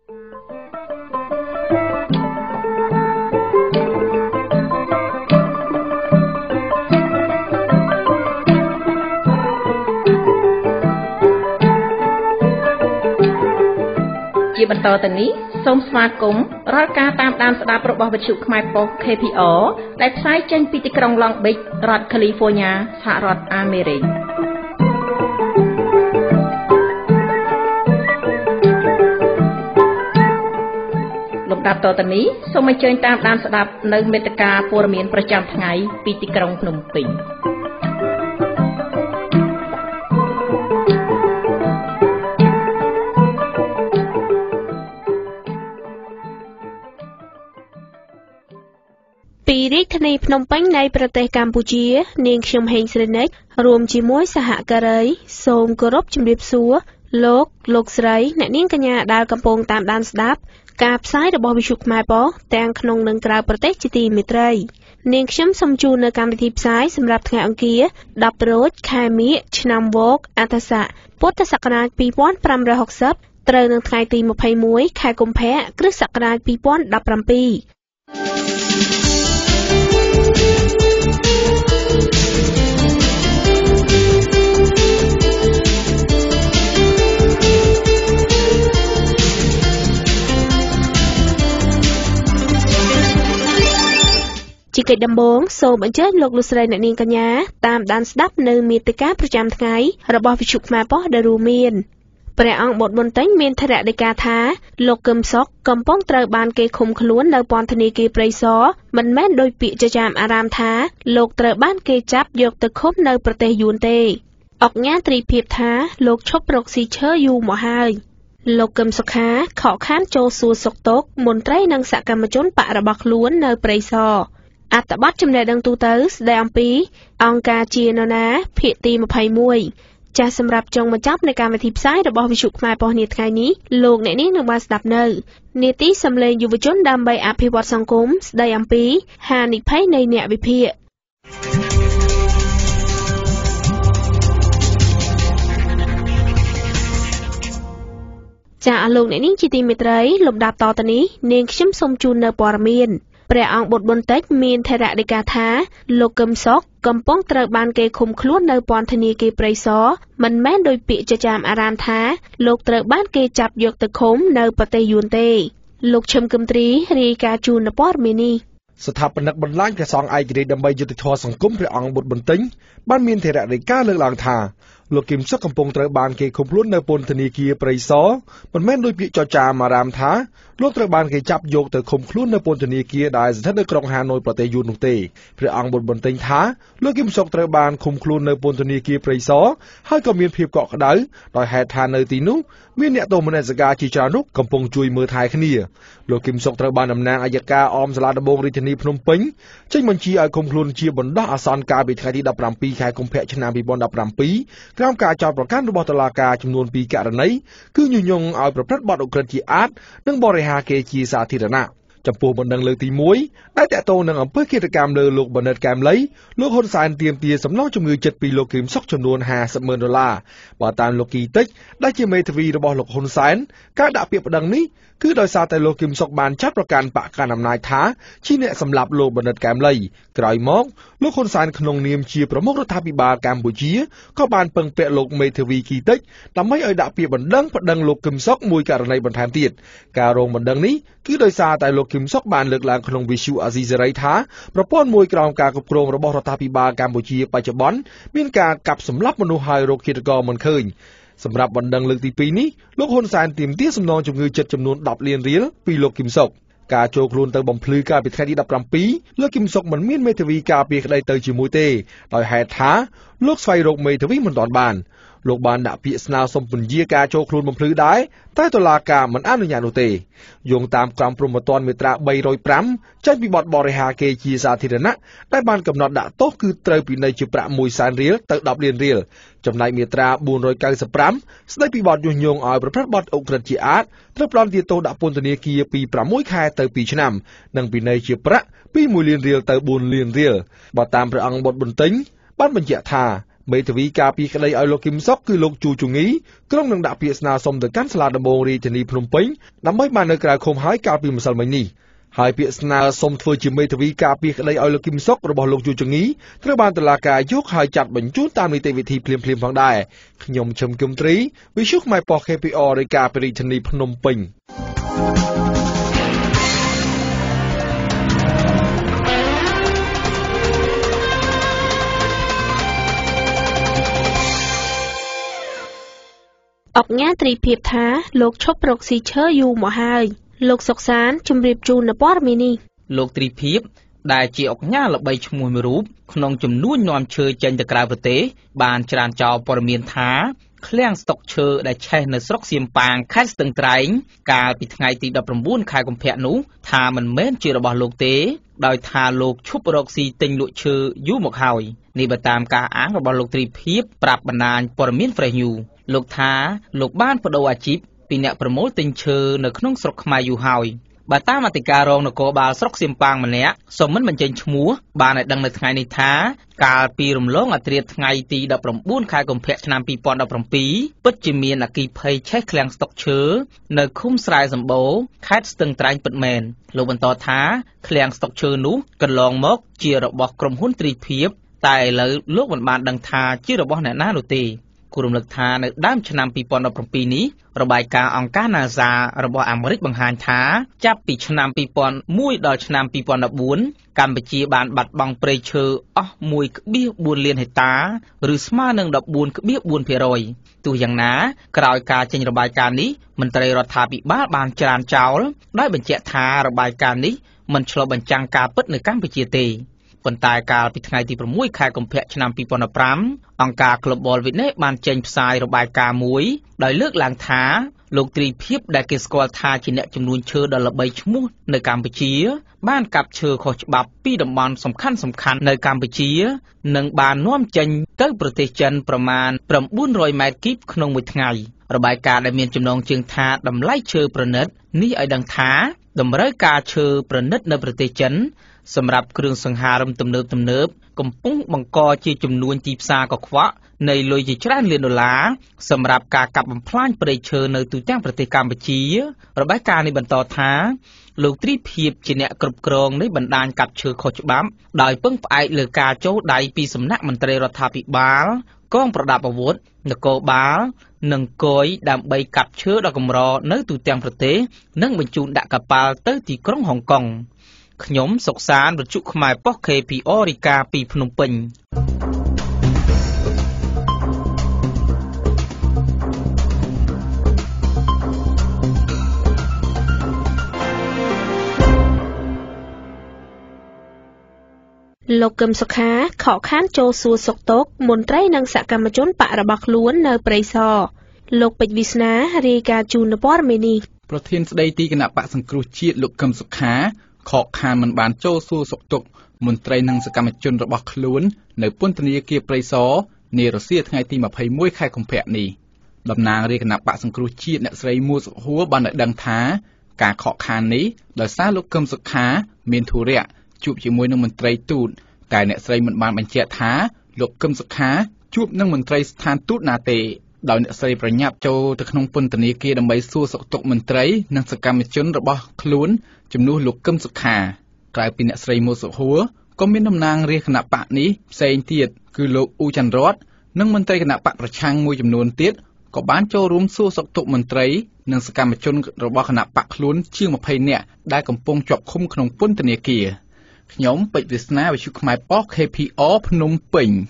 ជាបន្តទៅនេះសូមស្វាគមន៍រាល់ការតាមដានស្ដាប់របស់វិទ្យុខ្មែរប៉ុស្តិ៍ KPR ដែលផ្សាយចេញពីទីក្រុង Long Beach រដ្ឋ California សហរដ្ឋអាមេរិកលំដាប់តទៅនេះសូមអញ្ជើញតាមដានស្ដាប់នៅមេតិការព័ត៌មានប្រចាំថ្ងៃពីទីក្រុងភ្នំពេញពីរាជធានីភ្នំពេញនៃប្រទេសកម្ពុជានាងខ្ញុំហេងស្រីនិចរួមជាមួយសហការីសូមគោរពជំរាបសួរលោកស្រីអ្នកនាងកញ្ញាដែលកំពុងតាមដានស្ដាប់ការផ្សាយរបស់វិទ្យុខ្មែរប៉ុស្តិ៍ទាំងក្នុងនិងក្រៅប្រទេសជាទីមេត្រីនាងខ្ញុំសូមជូននៅកម្មវិធីផ្សាយសម្រាប់ថ្ងៃអង្គារ10រោចខែមិញឆ្នាំវកអត្តស័កពុទ្ធសករាជ2560ត្រូវនៅថ្ងៃទី21ខែកុម្ភៈគ្រិស្តសករាជ2017ជាកិច្ចដំបូងសូមអញ្ជើញលោកស្រីអ្នកនាងកញ្ញាតាមដានស្ដាប់នៅមាតិកាប្រចាំថ្ងៃរបស់វិទ្យុខ្មែរប៉ុស្តិ៍ដែលរួមមានព្រះអង្គបុត្របន្ទិញមានថេរដីកាថាលោកកឹមសុខកំពុងត្រូវបានគេឃុំខ្លួននៅពន្ធនាគារព្រៃសរមិនមែនដោយពាក្យចចាមអារាមថាលោកត្រូវបានគេចាប់យកទៅឃុំនៅប្រទេសយួនទេអុកញ៉ាត្រីភិបថាលោកឈប់រកស៊ីឈើយូរមកហើយលោកកឹមសុខាខកខានចូលសួរសុខទុក្ខមន្ត្រីនិងសកម្មជនបករបស់ខ្លួននៅព្រៃសរអត្ថបទចំណេះដឹងទូទៅស្ដីអំពីអង្គការជានរណាភាគទី21ចាសសម្រាប់ចុងបញ្ចប់នៃកម្មវិធីផ្សាយរបស់វិទ្យុខ្មែរប៉ុស្តិ៍នាថ្ងៃនេះលោកអ្នកនាងនឹងបានស្ដាប់នៅនាទីសម្លេងយុវជនដើម្បីអភិវឌ្ឍសង្គមស្ដីអំពីហានិភ័យនៃអ្នកវិភាគចាអស់លោកអ្នកនាងជាទីមេត្រីលំដាប់តទៅនេះនាងខ្ញុំសូមជូននៅព័ត៌មានព្រះអង្គបុត្របន្តិចមានថេរដីកាថាលោកកឹមសុខកំពុងត្រូវបានគេឃុំខ្លួននៅពន្ធនាគារព្រៃសរមិនមែនដោយពាក្យចចាមអារាមថាលោកត្រូវបានគេចាប់យកទៅឃុំនៅប្រទេសយួនទេលោកឈឹមកឹមត្រីរាយការណ៍ជូនព័ត៌មាននេះស្ថាបនិកបន្លាញព្រះសង្ឃឯករាជ្យដើម្បីយុត្តិធម៌សង្គមព្រះអង្គបុត្របន្ទិញបានមានថេរដីកាលើកឡើងថាលោកគឹមសុខកំពុងត្រូវបានគេឃុំខ្លួននៅពន្ធនាគារព្រៃសរមិនមែនដោយពាក្យចចាមអារាមថាលោកត្រូវបានគេចាប់យកទៅឃុំខ្លួននៅពន្ធនាគារដែលស្ថិតនៅក្រុងហាណូយប្រទេសយួននោះទេព្រះអង្គបុត្របន្ទិញថាលោកគឹមសុខត្រូវបានឃុំខ្លួននៅពន្ធនាគារព្រៃសរហើយក៏មានភាពកក់ក្ដៅដោយហេតុថានៅទីនោះមានអ្នកទោសមនសិការជាច្រើនរូបកំពុងជួយមើលថែគ្នាលោកគឹមសុខត្រូវបានតំណាងអัยការអមសាលាដំបងរាជធានីភ្នំពេញចេញបញ្ជាឲ្យឃុំខ្លួនជាបណ្ដោះអាសន្នកាលពីថ្ងៃទី17ខែកុម្ភៈឆ្នាំ2017ក្រោមការចោទប្រកាន់របស់តុលាការចំនួន2ករណីគឺញុះញង់ឲ្យប្រព្រឹត្តបទឧក្រិដ្ឋជាអាតនិងបរិហាកេរ្តិ៍ជាសាធារណៈចំពោះបណ្ដឹងលើកទី1ដែលតកតងនឹងអំពើឃាតកម្មលើលោកបណ្ឌិតកែមលីលោកហ៊ុនសែនទាមទារសំណងជំងឺចិត្តពីលោកគឹមសុខចំនួន$50,000បើតាមលោកគីតិចដែលជាមេធាវីរបស់លោកហ៊ុនសែនការដាក់ពាក្យប្តឹងនេះគឺដោយសារតែលោកគឹមសុខបានចាត់ប្រកាន់បកកណ្ដាលអំណាចថាជាអ្នកសម្លាប់លោកបណ្ឌិតកែមលីក្រោយមកលោកហ៊ុនសែនក្នុងនាមជាប្រមុខរដ្ឋាភិបាលកម្ពុជាក៏បានពឹងពាក់លោកមេធាវីគីតិចដើម្បីឲ្យដាក់ពាក្យបណ្ដឹងប្តឹងលោកគឹមសុខមួយករណីបន្ថែមទៀតការរងបណ្ដឹងនេះគឺដោយសារតែលោកគឹមសុខបានលើកឡើងក្នុងវិទ្យុអាស៊ីសេរីថាប្រព័ន្ធមួយក្រោមការគ្រប់គ្រងរបស់រដ្ឋាភិបាលកម្ពុជាបច្ចុប្បន្នមានការកាប់សម្លាប់មនុស្សហើយរកឃាតករមិនឃើញសម្រាប់បណ្ដឹងលើកទី2នេះលោកហ៊ុនសែនទាមទារសំណងជំងឺចិត្តចំនួន$10 លានពីលោកគឹមសុខការចូលខ្លួនទៅបំភ្លឺកាលពីថ្ងៃទី17លោកគឹមសុខមិនមានមេធាវីការពារក្តីទៅជាមួយទេដោយហេតុថាលោកស្វែងរកមេធាវីមិនទាន់បានលោកបានដាក់ពាក្យស្នើសុំពន្យាការចូលខ្លួនបំភ្លឺដែរតែតុលាការមិនអនុញ្ញាតនោះទេយោងតាមក្រមព្រហ្មទណ្ឌមាត្រា305ចេញពីបទបរិហាកេរ្តិ៍ជាសាធារណៈដែលបានកំណត់ដាក់ទោសគឺត្រូវពិន័យជាប្រាក់$100,000ទៅ$10 លានចំណែកមាត្រា495ស្តីពីបទញុះញង់ឲ្យប្រព្រឹត្តបទឧក្រិដ្ឋជាអាតត្រូវផ្តន្ទាទោសដាក់ពន្ធនាគារពី6ខែទៅ2ឆ្នាំនិងពិន័យជាប្រាក់ពី$1 លានទៅ$4 លានបើតាមព្រះអង្គបុត្របន្ទិញបានបញ្ជាក់ថាមេធាវីការពីក្តីឲ្យលោកគឹមសុកគឺលោកជូជងីក្រុងនឹងដាក់ពាក្យស្នើសុំទៅកាន់សាលាដំបងរាជធានីភ្នំពេញដើម្បីបាននៅក្រៅឃុំហើយកាលពីម្សិលមិញនេះហើយពាក្យស្នើសុំធ្វើជាមេធាវីការពីក្តីឲ្យលោកគឹមសុករបស់លោកជូជងីត្រូវបានតុលាការយកហើយចាត់បញ្ជូនតាមនីតិវិធីភ្លាមៗផងដែរខ្ញុំឈឹមគឹមត្រីវិទ្យុខ្មែរប៉ុស្តិ៍ KPR រាយការណ៍ពីរាជធានីភ្នំពេញអុកញ៉ាត្រីភាពថាលោកឈប់រកស៊ីឈើយូរមកហើយលោកសុកសានជម្រាបជូននៅព័ត៌មាននេះលោកត្រីភាពដែលជាអុកញ៉ាល្បីឈ្មោះមួយរូបក្នុងចំនួននាំឈើចេញទៅក្រៅប្រទេសបានច្រានចោលព័ត៌មានថាឃ្លាំងស្តុកឈើដែលឆេះនៅស្រុកសៀមប៉ាងខេត្តស្ទឹងត្រែងកាលពីថ្ងៃទី19ខែកុម្ភៈនោះថាមិនមែនជារបស់លោកទេដោយថាលោកឈប់រកស៊ីទិញលក់ឈើយូរមកហើយនេះបើតាមការអាងរបស់លោកត្រីភាពប្រាប់បណ្ដាញព័ត៌មាន Fresh News លោកថាលោកបានបដូរអាជីពពីអ្នកប្រមូលទិញឈើនៅក្នុងស្រុកខ្មែរយូរហើយបើតាមអធិការរងនគរបាលស្រុកសៀមប៉ាងម្នាក់សូមមិនបញ្ចេញឈ្មោះបានឲ្យដឹងនៅថ្ងៃនេះថាកាលពីរំលងអត្រាថ្ងៃទី19ខែកុម្ភៈឆ្នាំ2017ពិតជាមានអគ្គីភ័យឆេះឃ្លាំងស្តុកឈើនៅឃុំស្រែសម្បូរខេត្តស្ទឹងត្រែងពិតមែនលោកបន្តថាឃ្លាំងស្តុកឈើនោះកន្លងមកជារបស់ក្រុមហ៊ុនត្រីភាពតែឥឡូវលោកមិនបានដឹងថាជារបស់អ្នកណានោះទេគូរំលឹកថានៅដើមឆ្នាំ2017នេះរបាយការណ៍អង្គការ NASA របស់អាមេរិកបង្ហាញថាចាប់ពីឆ្នាំ2001ដល់ឆ្នាំ2014កម្ពុជាបានបាត់បង់ព្រៃឈើអស់ 1.4 លានហិកតា ឬស្មើនឹង 14.4% ទោះយ៉ាងណាក្រោយការចេញរបាយការណ៍នេះមន្ត្រីរដ្ឋាភិបាលបានច្រានចោលដោយបញ្ជាក់ថារបាយការណ៍នេះមិនឆ្លុះបញ្ចាំងការពិតនៅកម្ពុជាទេប៉ុន្តែកាលពីថ្ងៃទី6ខែកុម្ភៈឆ្នាំ2015អង្គការ Global Witness បានចេញផ្សាយរបាយការណ៍មួយដោយលើកឡើងថាលោកត្រីភាពដែលគេស្គាល់ថាជាអ្នកចំនួនឈើដ៏ល្បីឈ្មោះនៅកម្ពុជាបានកាប់ឈើខុសច្បាប់ពីតំបន់សំខាន់ៗនៅកម្ពុជានិងបាននាំចេញទៅប្រទេសចិនប្រមាណ900ម៉ែត្រគីបក្នុងមួយថ្ងៃរបាយការណ៍ដែលមានចំណងជើងថាតម្លៃឈើប្រណិតនេះឲ្យដឹងថាតម្រូវការឈើប្រណិតនៅប្រទេសចិនសម្រាប់គ្រឿងសង្ហារឹមទំនើបកំពុងបង្កជាចំនួនទីផ្សារកខ្វក់នៃលុយជាច្រើនលានដុល្លារសម្រាប់ការកាប់បំផ្លាញព្រៃឈើនៅទូទាំងប្រទេសកម្ពុជារបាយការណ៍នេះបន្តថាលោកត្រីភាពជាអ្នកគ្រប់គ្រងនៃបណ្ដាញកាប់ឈើខុសច្បាប់ដោយពឹងផ្អែកលើការចូលដៃពីសំណាក់មន្ត្រីរដ្ឋាភិបាលកងប្រដាប់អាវុធនគរបាលនិងគយដើម្បីកាប់ឈើដ៏កម្រនៅទូទាំងប្រទេសនិងបញ្ជូនដាក់កប៉ាល់ទៅទីក្រុងហុងកុងខ្ញុំសុកសានវិទ្យុខ្មែរប៉ុស្តិ៍ KPR រាយការណ៍ពីភ្នំពេញលោកកឹមសុខាខកខានចូលសួរសុខទុក្ខមន្ត្រីនិងសកម្មជនបករបស់ខ្លួននៅព្រៃសរលោកពេជ្រវិស្នារាយការណ៍ជូនព័ត៌មាននេះប្រធានស្ដីទីគណៈបកសង្គ្រោះជាតិលោកកឹមសុខាខកខានមិនបានចូលសួរសុខទុក្ខមន្ត្រីនិងសកម្មជនរបស់ខ្លួននៅពន្ធនាគារព្រៃសរនារុស្ស៊ីថ្ងៃទី21ខែកុម្ភៈនេះតំណាងរាជគណៈបកសង្គ្រោះជាតិអ្នកស្រីមួសុហួរបានឲ្យដឹងថាការខកខាននេះដោយសារលោកកឹមសុខាមានធុរៈជួបជាមួយនឹងមន្ត្រីទូតតែអ្នកស្រីមិនបានបញ្ជាក់ថាលោកកឹមសុខាជួបនឹងមន្ត្រីស្ថានទូតណាទេដោយអ្នកស្រីប្រញាប់ចូលទៅក្នុងពន្ធនាគារដើម្បីសួរសុខទុក្ខមន្ត្រីនិងសកម្មជនរបស់ខ្លួនជំនួសលោកកឹមសុខាក្រៅពីអ្នកស្រីមួសុហួរក៏មានតំណាងរាជគណៈបកនេះផ្សេងទៀតគឺលោកអ៊ូច័ន្ទរតនិងមន្ត្រីគណៈបកប្រឆាំងមួយចំនួនទៀតក៏បានចូលរួមសួរសុខទុក្ខមន្ត្រីនិងសកម្មជនរបស់គណៈបកខ្លួនជាង20នាក់ដែលកំពុងជាប់ឃុំក្នុងពន្ធនាគារខ្ញុំពេជ្រវាសនាវិទ្យុខ្មែរប៉ុស្តិ៍ KPR ភ្នំពេញ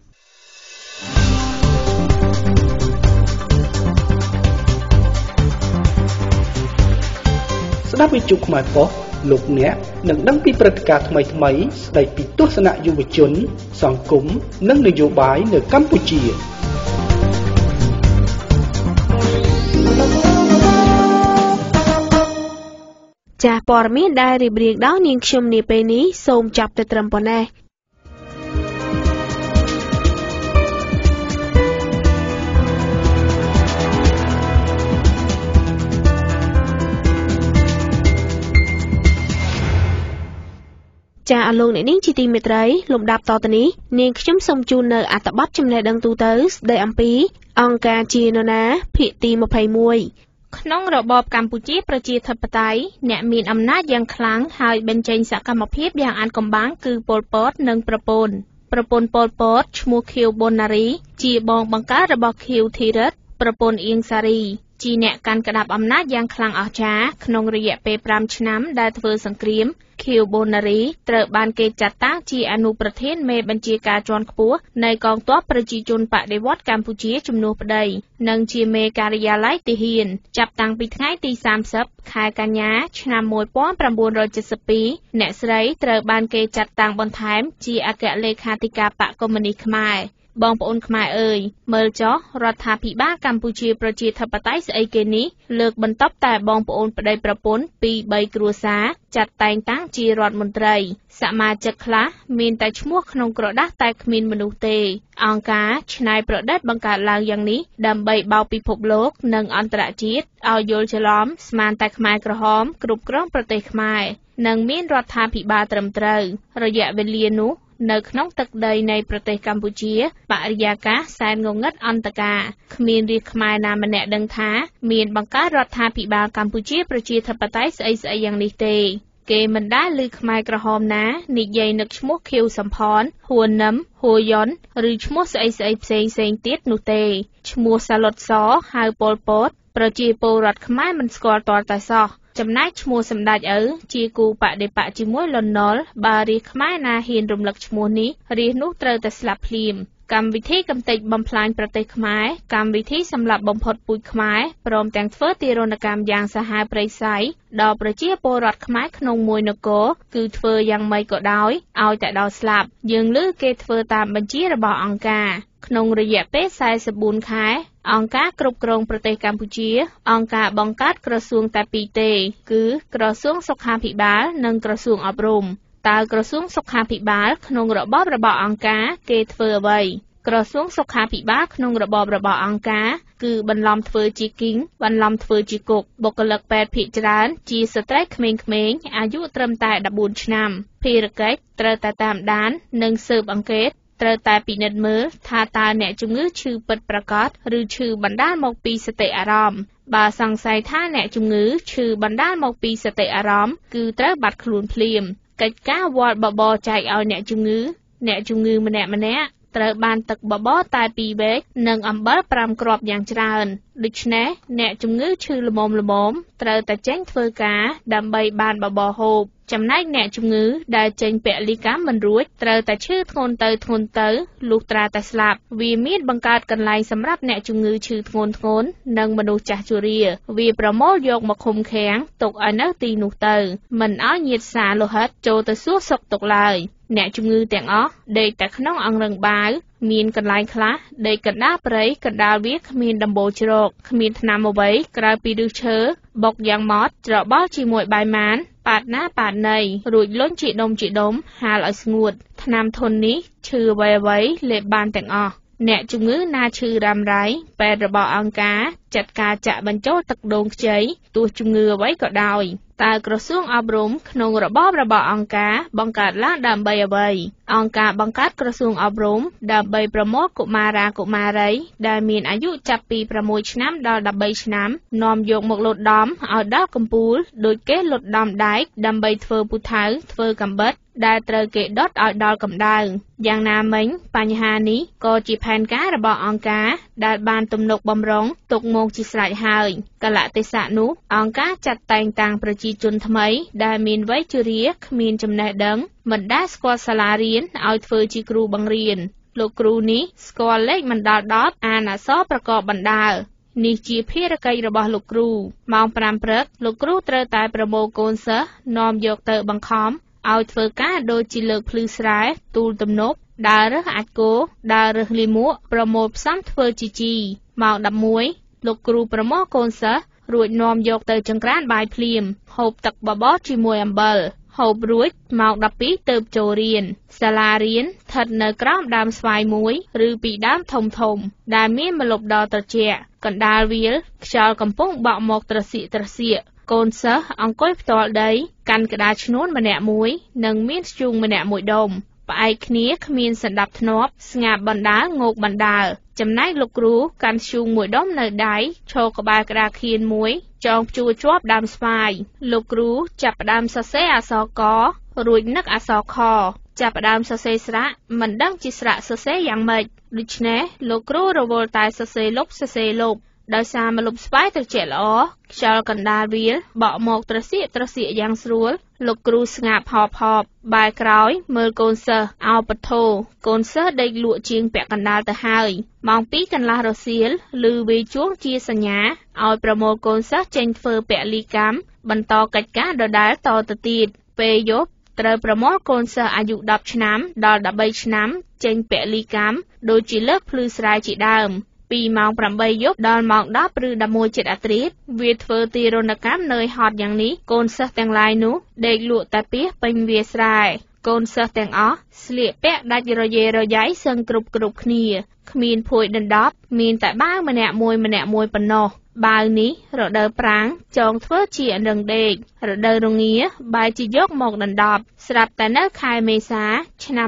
ស្ដាប់វិទ្យុខ្មែរប៉ុស្តិ៍លោកអ្នកនឹងដឹងពីព្រឹត្តិការណ៍ថ្មីៗស្ដីពីទស្សនៈយុវជនសង្គមនិងនយោបាយនៅកម្ពុជាចាស់ព័ត៌មានដែលរៀបរៀងដោយនាងខ្ញុំនាពេលនេះសូមចាប់ទៅត្រឹមប៉ុណ្ណេះចាអលោកអ្នកនាងជាទីមេត្រីលំដាប់តទៅនេះនាងខ្ញុំសូមជូននៅអត្ថបទចំណេះដឹងទូទៅស្ដីអំពីអង្គការជានរណាភាគទី21ក្នុងរបបកម្ពុជាប្រជាធិបតេយ្យអ្នកមានអំណាចយ៉ាងខ្លាំងហើយបញ្ចេញសកម្មភាពយ៉ាងអាថ៌កំបាំងគឺប៉ុល ពត និងប្រពន្ធប៉ុល ពតឈ្មោះខៀវប៊ុនណារីជាបងបង្កើតរបស់ខៀវធីរិតប្រពន្ធអៀងសារីជាអ្នកកាន់ក្តាប់អំណាចយ៉ាងខ្លាំងអស្ចារ្យក្នុងរយៈពេល5ឆ្នាំដែលធ្វើសង្គ្រាមខៀវប៊ុនណារីត្រូវបានគេចាត់តាំងជាអនុប្រធានមេបញ្ជាការជាន់ខ្ពស់នៃកងទ័ពប្រជាជនបដិវត្តន៍កម្ពុជាជំនួសប្តីនិងជាមេការិយាល័យទាហានចាប់តាំងពីថ្ងៃទី30ខែកញ្ញាឆ្នាំ1972អ្នកស្រីត្រូវបានគេចាត់តាំងបន្ថែមជាអគ្គលេខាធិការបកកុម្មុយនីសខ្មែរបងប្អូនខ្មែរអើយមើលចុះរដ្ឋាភិបាលកម្ពុជាប្រជាធិបតេយ្យស្អីគេនេះលើកបន្ទប់តែបងប្អូនប្តីប្រពន្ធ2-3គ្រួសារចាត់តែងតាំងជារដ្ឋមន្ត្រីសមាជិកខ្លះមានតែឈ្មោះក្នុងក្រដាស់តែគ្មានមនុស្សទេអង្គការច្នៃប្រឌិតបង្កើតឡើងយ៉ាងនេះដើម្បីបោកពិភពលោកនិងអន្តរជាតិឲ្យយល់ច្រឡំស្មានតែខ្មែរក្រហមគ្រប់គ្រងប្រទេសខ្មែរនិងមានរដ្ឋាភិបាលត្រឹមត្រូវរយៈវេលានោះនៅក្នុងទឹកដីនៃប្រទេសកម្ពុជាបរិយាកាសសែនងងឹតអន្តការគ្មានរាជខ្មែរណាម្នាក់ដឹងថាមានបង្កើតរដ្ឋាភិបាលកម្ពុជាប្រជាធិបតេយ្យស្អីៗយ៉ាងនេះទេគេមិនដែលឮខ្មែរក្រហមណានិយាយនឹកឈ្មោះខៀវសំផនហួននឹមហួយុនឬឈ្មោះស្អីផ្សេងទៀតនោះទេឈ្មោះសាឡុតសហៅប៉ុល ពតប្រជាពលរដ្ឋខ្មែរមិនស្គាល់ទាល់តែសោះចំណែកឈ្មោះសម្ដេចឪជាគូបដិបកជាមួយលន់នល់បើរាជខ្មែរណាហ៊ានរំលឹកឈ្មោះនេះរាជនោះត្រូវតែស្លាប់ភ្លាមកម្មវិធីកំទេចបំផ្លាញប្រទេសខ្មែរកម្មវិធីសម្លាប់បំផុតពូជខ្មែរព្រមទាំងធ្វើទារុណកម្មយ៉ាងសាហាវព្រៃផ្សៃដល់ប្រជាពលរដ្ឋខ្មែរក្នុងមួយនគរគឺធ្វើយ៉ាងម៉េចក៏ដោយឲ្យតែដល់ស្លាប់យើងឮគេធ្វើតាមបញ្ជារបស់អង្គការក្នុងរយៈពេល44ខែអង្គការគ្រប់គ្រងប្រទេសកម្ពុជាអង្គការបង្កើតក្រសួងតែពីរទេគឺក្រសួងសុខាភិបាលនិងក្រសួងអប់រំតើក្រសួងសុខាភិបាលក្នុងរបបរបស់អង្គការគេធ្វើអ្វីក្រសួងសុខាភិបាលក្នុងរបបរបស់អង្គការគឺបន្លំធ្វើជាគីងបន្លំធ្វើជាគុកបុគ្គលិកពេទ្យភាគច្រើនជាស្ត្រីក្មេងៗអាយុត្រឹមតែ14ឆ្នាំភារកិច្ចត្រូវតែតាមដាននិងស៊ើបអង្កេតត្រូវតែពិនិត្យមើលថាតើអ្នកជំងឺឈឺពិតប្រាកដឬឈឺបណ្ដាលមកពីសតិអារម្មណ៍បើសង្ស័យថាអ្នកជំងឺឈឺបណ្ដាលមកពីសតិអារម្មណ៍គឺត្រូវបាត់ខ្លួនភ្លាមកិច្ចការវាល់បបរចែកឲ្យអ្នកជំងឺម្នាក់ត្រូវបានទឹកបបរតែ2វែកនិងអំបិល5គ្រាប់យ៉ាងច្រើនដូច្នេះអ្នកជំងឺឈឺល្មមត្រូវតែចេញធ្វើការដើម្បីបានបបរហូបចំណែកអ្នកជំងឺដែលចេញពលិកម្មមិនរួចត្រូវតែឈឺធ្ងន់ទៅលុះត្រាតែស្លាប់វាមានបង្កើតកន្លែងសម្រាប់អ្នកជំងឺឈឺធ្ងន់និងមនុស្សចាស់ជរាវាប្រមូលយកមកឃុំឃាំងទុកឲ្យនៅទីនោះទៅមិនឲ្យញាតិសាលោហិតចូលទៅសួរសុខទុក្ខឡើយអ្នកជំងឺទាំងអស់ដេកតែក្នុងអង្រឹងបាវមានកន្លែងខ្លះដេកកណ្ដាលព្រៃកណ្ដាលវាគ្មានដំបូលជ្រកគ្មានថ្នាំអ្វីក្រៅពីឫសឈើបុកយ៉ាងម៉ត់ច្របល់ជាមួយបាយម៉ានប៉ាតណាប៉ាតណីរួចលុញជាដុំហាលឲ្យស្ងួតថ្នាំធន់នេះឈឺអ្វីលេបបានទាំងអស់អ្នកជំងឺណាឈឺរ៉ាំរ៉ៃពេទ្យរបស់អង្គការចាត់ការចាក់បញ្ចូលទឹកដូងខ្ចីទោះជំងឺអ្វីក៏ដោយតើក្រសួងអប់រំក្នុងរបបរបស់អង្គការបង្កើតឡើងដើម្បីអ្វីអង្គការបង្កើតក្រសួងអប់រំដើម្បីប្រមូលកុមារាកុមារីដែលមានអាយុចាប់ពី6ឆ្នាំដល់13ឆ្នាំនាំយកមកលូតដំឲ្យដល់កំពូលដោយគេលូតដំដែកដើម្បីធ្វើពូថៅធ្វើកាំបិតដែលត្រូវគេដុតឲ្យដល់កម្ដៅយ៉ាងណាមិញបញ្ហានេះក៏ជាផែនការរបស់អង្គការដែលបានទំនុកបំរុងទុកមកជាស្រេចហើយកលៈទេសៈនោះអង្គការចាត់តែងតាំងប្រជាជនថ្មីដែលមានវ័យជរាគ្មានចំណេះដឹងមិនដែលស្គាល់សាលារៀនឲ្យធ្វើជាគ្រូបង្រៀនលោកគ្រូនេះស្គាល់លេខមិនដល់10អានអក្សរប្រកបបណ្ដាលនេះជាភារកិច្ចរបស់លោកគ្រូម៉ោង5ព្រឹកលោកគ្រូត្រូវតែប្រមូលកូនសិស្សនាំយកទៅបង្ខំឲ្យធ្វើការដូចជាលើកភ្លឺស្រែទូលទំនប់ដើររើសអាចគោដើររើសលីមួកប្រមូលផ្សំធ្វើជាជីម៉ោង11លោកគ្រូប្រមូលកូនសិស្សរួចនាំយកទៅចង្ក្រានបាយភ្លាមហូបទឹកបបរជាមួយអំបិលហូបរួចម៉ោង12ទើបចូលរៀនសាលារៀនស្ថិតនៅក្រោមដើមស្វាយមួយឬពីរដើមធំដែលមានម្លប់ដ៏ត្រជាក់កណ្ដាលវាលខ្យល់កំពុងបក់មកត្រសៀកកូនសិស្សអង្គុយផ្ទាល់ដីកាន់ក្តារឈ្នួនម្នាក់មួយនិងមានធ្យូងម្នាក់មួយដុំផ្អែកគ្នាគ្មានសណ្ដាប់ធ្នាប់ស្ងាត់បណ្ដើងោកបណ្ដើចំណែកលោកគ្រូកាន់ធ្យូងមួយដុំនៅដៃឈរក្បែរក្តារខៀនមួយចងព្យួរជាប់ដើមស្វាយលោកគ្រូចាប់ផ្ដើមសរសេរអក្សរករួចនឹកអក្សរខចាប់ផ្ដើមសរសេរស្រៈមិនដឹងជាស្រៈសរសេរយ៉ាងម៉េចដូច្នេះលោកគ្រូរវល់តែសរសេរលុបដោយសារម្លប់ស្វាយត្រជាក់ល្អខ្យល់កណ្ដាលវាលបក់មកត្រសៀកយ៉ាងស្រួលលោកគ្រូស្ងាត់ហប់បែរក្រោយមើលកូនសិស្សអោបធោកូនសិស្សដេកលក់ជាងពាក់កណ្ដាលទៅហើយម៉ោង 2 កន្លះរសៀលឮវាជួងជាសញ្ញាឲ្យប្រមូលកូនសិស្សចេញធ្វើពលីកម្មបន្តកិច្ចការដដែលតទៅទៀតពេលយប់ត្រូវប្រមូលកូនសិស្សអាយុ10ឆ្នាំដល់13ឆ្នាំចេញពលីកម្មដូចជាលើកភ្លឺស្រាយជាដើមពីម៉ោង 8 យប់ដល់ម៉ោង 10 ឬ 11 ជិតអាធ្រាត្រវាធ្វើទារុណកម្មនឿយហត់យ៉ាងនេះកូនសិស្សទាំងឡាយនោះដេកលក់តែពាសពេញវាលស្រែកូនសិស្សទាំងអស់ស្លៀកពាក់ដាច់រយេរយាយសឹងគ្រប់គ្នាគ្មានភួយដណ្ដប់មានតែបាវម្នាក់មួយប៉ុណ្ណោះបាវនេះរដូវប្រាំងចងធ្វើជាអនឹងដេករដូវរងាបែរជាយកមកដណ្ដប់ស្រាប់តែនៅខែមេសាឆ្នាំ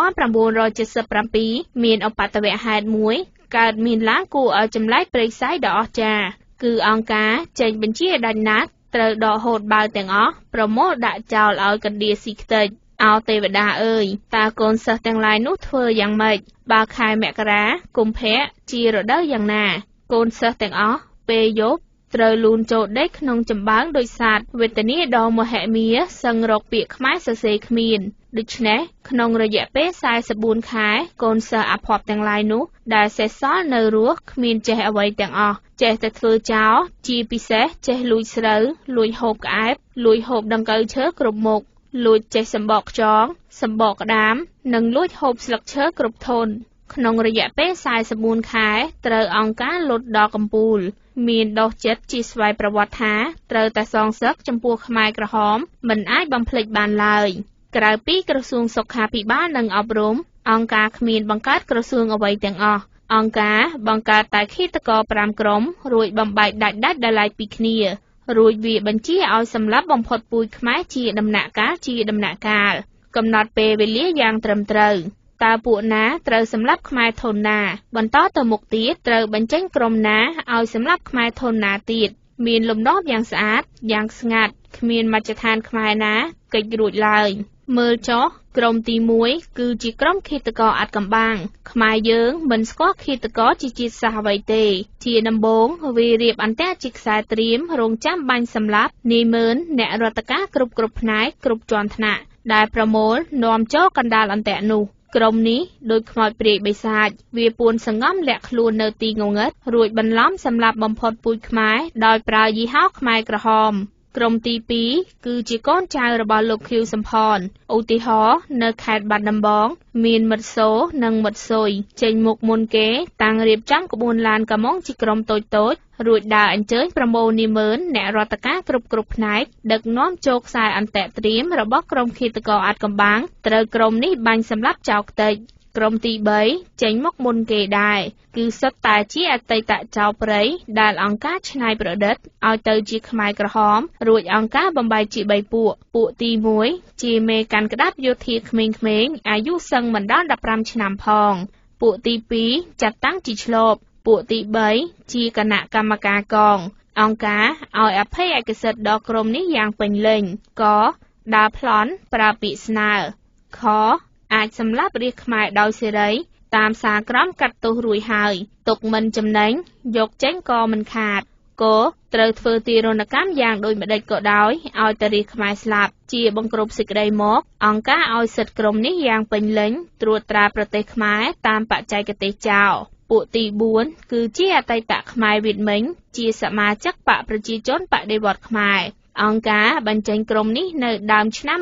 1977មានឧបទ្ទវហេតុមួយកើតមានឡើងគួរឲ្យចម្លែកព្រៃផ្សៃដ៏អស្ចារ្យគឺអង្គការចេញបញ្ជាដាច់ណាត់ត្រូវដកហូតបាវទាំងអស់ប្រមូលដាក់ចោលឲ្យកណ្ដៀស៊ីខ្ទេចអោទេវតាអើយតើកូនសិស្សទាំងឡាយនោះធ្វើយ៉ាងម៉េចបើខែមករាកុម្ភៈជារដូវយ៉ាងណាកូនសិស្សទាំងអស់ពេលយប់ត្រូវលូនចូលដេកក្នុងចម្បាំងដោយសត្វវេទនាដ៏មហិមាសឹងរកពាក្យខ្មែរសរសេរគ្មានដូច្នេះក្នុងរយៈពេល44ខែកូនសិស្សអភ័ព្វទាំងឡាយនោះដែលសេសសល់នៅរស់គ្មានចេះអ្វីទាំងអស់ចេះតែធ្វើចោលជាពិសេសចេះលួចស្រូវលួចហូបក្អែបលួចហូបដង្កូវឈើគ្រប់មុខលួចចេះសម្បកខ្យងសម្បកក្តាមនិងលួចហូបស្លឹកឈើគ្រប់ធន់ក្នុងរយៈពេល44ខែត្រូវអង្គការលុតដល់កំពូលមានដោះចិត្តជាស្វ័យប្រវត្តិថាត្រូវតែសងសឹកចំពោះខ្មែរក្រហមមិនអាចបំភ្លេចបានឡើយក្រៅពីក្រសួងសុខាភិបាលនិងអប់រំអង្គការគ្មានបង្កើតក្រសួងអ្វីទាំងអស់អង្គការបង្កើតតែឃាតករ5ក្រុមរួចបំបែកដាច់ដោយឡែកពីគ្នារួចវាបញ្ជាឲ្យសម្លាប់បំផុតពូជខ្មែរជាដំណាក់កាលកំណត់ពេលវេលាយ៉ាងត្រឹមត្រូវតើពួកណាត្រូវសម្លាប់ខ្មែរធនណាបន្តទៅមុខទៀតត្រូវបញ្ចេញក្រុមណាឲ្យសម្លាប់ខ្មែរធនណាទៀតមានលំដាប់យ៉ាងស្អាតយ៉ាងស្ងាត់គ្មានមជ្ឈដ្ឋានខ្មែរណាកិច្ចរួចឡើយមើលចុះក្រុមទី1គឺជាក្រុមឃាតករអាត់កំបាំងខ្មែរយើងមិនស្គាល់ឃាតករជាជាតិសាសន៍អ្វីទេជាដំបូងវារៀបអន្ទាក់ជាខ្សែត្រៀមរងចាំបាញ់សម្លាប់នាយម៉ឺនអ្នករដ្ឋការគ្រប់ផ្នែកគ្រប់ជាន់ថ្នាក់ដែលប្រមូលនាំចូលកណ្ដាលអន្ទាក់នោះក្រុមនេះដូចខ្មោចព្រាយបិសាចវាពួនសង្ងំលាក់ខ្លួននៅទីងងឹតរួចបន្លំសម្លាប់បំផុតពូជខ្មែរដោយប្រើយីហោខ្មែរក្រហមក្រុមទី2គឺជាកូនចៅរបស់លោកខៀវសំផនឧទាហរណ៍នៅខេត្តបាត់ដំបងមានមិត្តសូនិងមិត្តស៊ុយចេញមុខមុនគេតាំងរៀបចំក្បួនឡានកាម៉ុងជាក្រុមតូចរួចដើរអញ្ជើញប្រមូលនាម៉ឺនអ្នករដ្ឋការគ្រប់ផ្នែកដឹកនាំចូលខ្សែអន្ទាក់ត្រៀមរបស់ក្រុមឃាតករអាត់កំបាំងត្រូវក្រុមនេះបាញ់សម្លាប់ចោលខ្ទេចក្រុមទី3ចេញមកមុនគេដែរគឺសុទ្ធតែជាអតីតចៅព្រៃដែលអង្គការច្នៃប្រឌិតឲ្យទៅជាខ្មែរក្រហមរួចអង្គការបំបែកជា3ពួកទី1ជាមេកាន់ក្តាប់យោធាក្មេងៗអាយុសឹងមិនដល់15ឆ្នាំផងពួកទី2ចាត់តាំងជាឆ្លប់ពួកទី3ជាគណៈកម្មការកងអង្គការឲ្យអភ័យឯកសិទ្ធិដល់ក្រុមនេះយ៉ាងពេញលេញកដើរប្លន់ប្រើពាក្យស្នើខអាចសម្លាប់រាជខ្មែរដោយសេរីតាមសារក្រមកាត់ទោសរួចហើយទុកមិនចំណេញយកចេញក៏មិនខាតគោត្រូវធ្វើទារុណកម្មយ៉ាងដូចម្ដេចក៏ដោយឲ្យតែរាជខ្មែរស្លាប់ជាបង្ក្រប់សេចក្តីមកអង្គការឲ្យសិទ្ធិក្រុមនេះយ៉ាងពេញលេញត្រួតត្រាប្រទេសខ្មែរតាមបច្ចេកទេសចោលពួកទី4គឺជាអតីតខ្មែរវៀតមិញជាសមាជិកបកប្រជាជនបដិវត្តន៍ខ្មែរអង្គការបញ្ចេញក្រុមនេះនៅដើមឆ្នាំ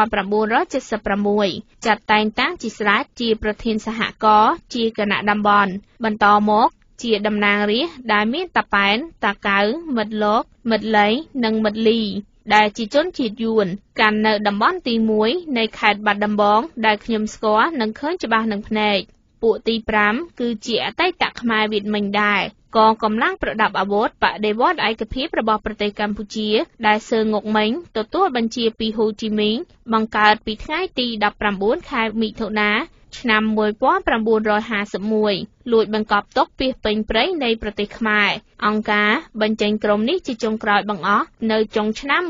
1976ចាត់តែងតាំងជាស្រេចជាប្រធានសហករណ៍ជាគណៈតំបន់បន្តមកជាតំណាងរាស្ត្រដែលមានតាប៉ែនតាកៅមិត្តលោកមិត្តលីនិងមិត្តលីដែលជាជនជាតិយួនកាន់នៅតំបន់ទី1នៃខេត្តបាត់ដំបងដែលខ្ញុំស្គាល់និងឃើញច្បាស់នឹងភ្នែកពួកទី5គឺជាអតីតខ្មែរវៀតមិញដែរកងកម្លាំងប្រដាប់អាវុធបដិវត្តន៍ឯកភាពរបស់ប្រទេសកម្ពុជាដែលសឺងុកម៉េងទទួលបញ្ជាពីហ៊ូជីមីងបង្កើតពីថ្ងៃទី19ខែមិថុនាឆ្នាំ1951លួចបង្កប់ទុកពីពេញព្រៃនៃប្រទេសខ្មែរអង្គការបញ្ចេញក្រុមនេះជាចុងក្រោយបង្អស់នៅចុងឆ្នាំ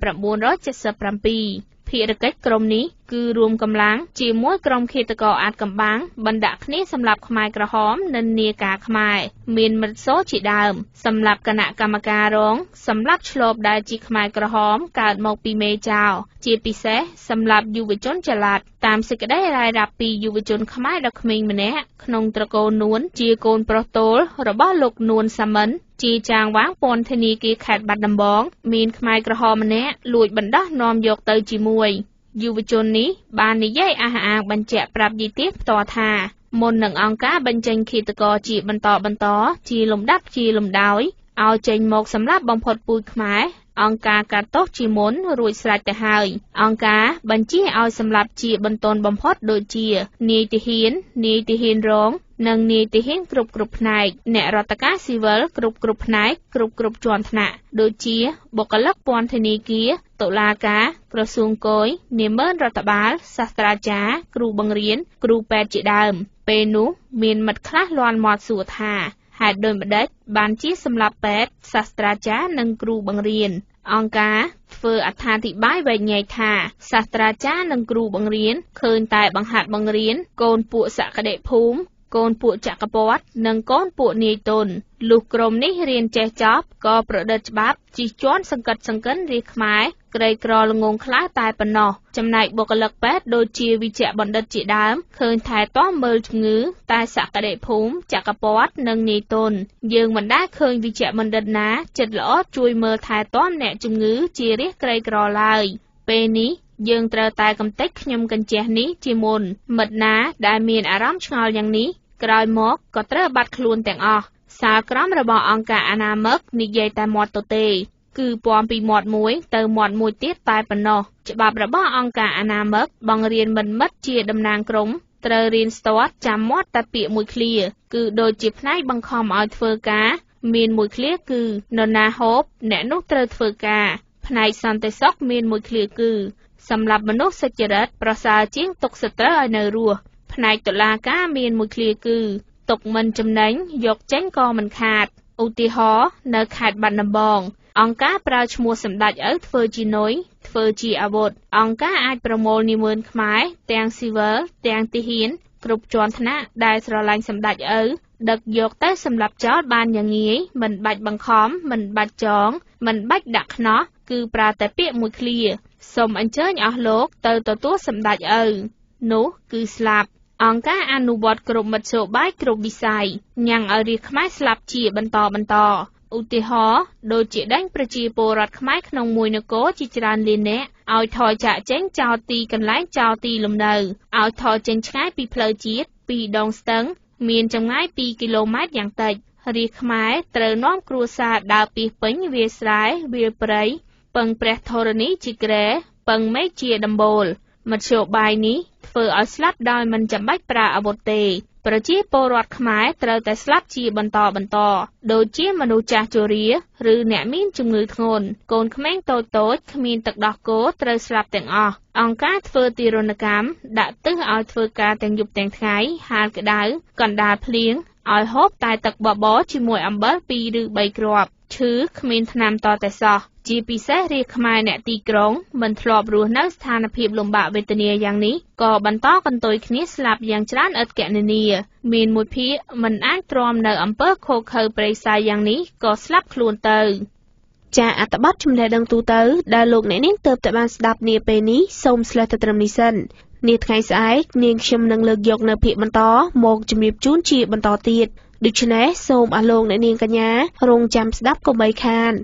1977ភារកិច្ចក្រុមនេះគឺរួមកម្លាំងជាមួយក្រុមឃាតករអាថ៌កំបាំងបណ្ដាក់គ្នាសម្រាប់ខ្មែរក្រហមនិន្នាការខ្មែរមានមិត្តសូជាដើមសម្រាប់គណៈកម្មការរងសម្រាប់ឆ្លប់ដែលជាខ្មែរក្រហមកើតមកពីមេចៅជាពិសេសសម្រាប់យុវជនចល័តតាមសេចក្តីរាយរាប់ពីយុវជនខ្មែរដ៏ក្មេងម្នាក់ក្នុងត្រកូលនួនជាកូនប្រុសទោលរបស់លោកនួនសាមិនជាចាងវាងពន្ធនាគារខេត្តបាត់ដំបងមានខ្មែរក្រហមម្នាក់លួចបណ្ដោះនាំយកទៅជាមួយយុវជននេះបាននិយាយអះអាងបញ្ជាក់ប្រាប់យីទៀតផ្ទាល់ថាមុននឹងអង្គការបញ្ចេញឃាតករជាបន្តជាលំដាប់ជាលំដោយឲ្យចេញមកសម្រាប់បំផុតពូជខ្មែរអង្គការកាត់ទោសជាមុនរួចស្រេចទៅហើយអង្គការបញ្ជាឲ្យសម្រាប់ជាបន្ទាន់បំផុតដូចជានាយទាហានរងនិងនាយទាហានគ្រប់ផ្នែកអ្នករដ្ឋការស៊ីវិលគ្រប់ផ្នែកគ្រប់ជាន់ថ្នាក់ដូចជាបុគ្គលិកពន្ធនាគារតុលាការក្រសួងគយនាម៉ឺនរដ្ឋបាលសាស្ត្រាចារ្យគ្រូបង្រៀនគ្រូពេទ្យជាដើមពេលនោះមានមិត្តខ្លះលាន់មាត់សួរថាហេតុដូចម្ដេចបានជាសម្រាប់ពេទ្យសាស្ត្រាចារ្យនិងគ្រូបង្រៀនអង្គការធ្វើអត្ថាធិប្បាយវែកញែកថាសាស្ត្រាចារ្យនិងគ្រូបង្រៀនឃើញតែបង្ហាត់បង្រៀនកូនពួកសក្តិភូមិកូនពួកចក្រពត្តិនិងកូនពួកនាយទុនលុះក្រុមនេះរៀនចេះចប់ក៏ប្រឌិតច្បាប់ជិះជាន់សង្កិនរាជខ្មែរក្រីក្រល្ងងខ្លះតែប៉ុណ្ណោះចំណែកបុគ្គលិកពេទ្យដូចជាវិជ្ជបណ្ឌិតជាដើមឃើញថែទាំមើលជំងឺតែសក្តិភូមិចក្រពត្តិនិងនាយទុនយើងមិនដែលឃើញវិជ្ជបណ្ឌិតណាចិត្តល្អជួយមើលថែទាំអ្នកជំងឺជារាជក្រីក្រឡើយពេលនេះយើងត្រូវតែកំទេចខ្ញុំកញ្ចេះនេះជាមុនមិត្តណាដែលមានអារម្មណ៍ឆ្ងល់យ៉ាងនេះក្រោយមកក៏ត្រូវបាត់ខ្លួនទាំងអស់សាលក្រមរបស់អង្គការអនាមិកនិយាយតែមាត់ទៅទេគឺពំពីមាត់មួយទៅមាត់មួយទៀតតែប៉ុណ្ណោះច្បាប់របស់អង្គការអនាមិកបង្រៀនមិត្តជាតំណាងក្រុមត្រូវរៀនស្ទាត់ចាំមាត់តែពាក្យមួយឃ្លាគឺដូចជាផ្នែកបង្ខំឲ្យធ្វើការមានមួយឃ្លាគឺនរណាហូបអ្នកនោះត្រូវធ្វើការផ្នែកសន្តិសុខមានមួយឃ្លាគឺសម្រាប់មនុស្សសុចរិតប្រសើរជាងទុកសត្រូវឲ្យនៅរស់ផ្នែកតុលាការមានមួយឃ្លាគឺទុកមិនចំណេញយកចេញក៏មិនខាតឧទាហរណ៍នៅខេត្តបាត់ដំបងអង្គការប្រើឈ្មោះសម្ដេចឪធ្វើជានុយធ្វើជាអាវុធអង្គការអាចប្រមូលនាម៉ឺនខ្មែរទាំងស៊ីវិលទាំងទាហានគ្រប់ជាន់ថ្នាក់ដែលស្រឡាញ់សម្ដេចឪដឹកយកទៅសម្លាប់ចោលបានយ៉ាងងាយមិនបាច់បង្ខំមិនបាច់ចងមិនបាច់ដាក់ខ្នោះគឺប្រើតែពាក្យមួយឃ្លាសូមអញ្ជើញអស់លោកទៅទទួលសម្ដេចឪនោះគឺស្លាប់អង្គការអនុវត្តគ្រប់មធ្យោបាយគ្រប់វិស័យញ៉ាំងឲ្យរាជខ្មែរស្លាប់ជាបន្តឧទាហរណ៍ដូចជាដេញប្រជាពលរដ្ឋខ្មែរក្នុងមួយនគរជាច្រើនលាននាក់ឲ្យថយចាកចេញចោលទីកន្លែងចោលទីលំនៅឲ្យថយចេញឆ្ងាយពីផ្លូវជាតិពីដងស្ទឹងមានចម្ងាយ2គីឡូម៉ែត្រយ៉ាងតិចរាជខ្មែរត្រូវនាំគ្រួសារដើរពីពេញវាលស្រែវាលព្រៃពឹងព្រះធរណីជាគ្រែពឹងមេឃជាដំបូលមធ្យោបាយនេះធ្វើឲ្យស្លាប់ដោយមិនចាំបាច់ប្រើអាវុធទេប្រជាពលរដ្ឋខ្មែរត្រូវតែស្លាប់ជាបន្តដូចជាមនុស្សចាស់ជរាឬអ្នកមានជំងឺធ្ងន់កូនក្មេងតូចគ្មានទឹកដោះគោត្រូវស្លាប់ទាំងអស់អង្គការធ្វើទារុណកម្មដាក់ទិសឲ្យធ្វើការទាំងយប់ទាំងថ្ងៃហាលក្តៅកណ្ដាលភ្លៀងឲ្យហូបតែទឹកបបរជាមួយអំបិល2ឬ3គ្រាប់ឈឺគ្មានថ្នាំតតែសោះជាពិសេសរាជខ្មែរអ្នកទីក្រុងមិនធ្លាប់រស់នៅស្ថានភាពលំបាកវេទនាយ៉ាងនេះក៏បន្តកន្ទុយគ្នាស្លាប់យ៉ាងច្រើនឥតកណនាមានមួយភាគមិនអាចទ្រាំនៅអំពើឃោរឃៅព្រៃផ្សៃយ៉ាងនេះក៏ស្លាប់ខ្លួនទៅចាអត្ថបទចំណេះដឹងទូទៅដែលលោកអ្នកនាងទើបតែបានស្ដាប់នាពេលនេះសូមស្លេះទៅត្រឹមនេះសិននាថ្ងៃស្អែកនាងខ្ញុំនឹងលើកយកនៅភាគបន្តមកជម្រាបជូនជាបន្តទៀតដូច្នេះសូមអរលោកអ្នកនាងកញ្ញារងចាំស្ដាប់កុំបីខាន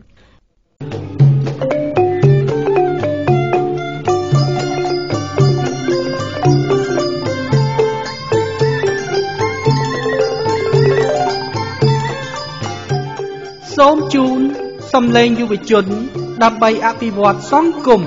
សូមជូនសំឡេងយុវជនដើម្បីអភិវឌ្ឍសង្គម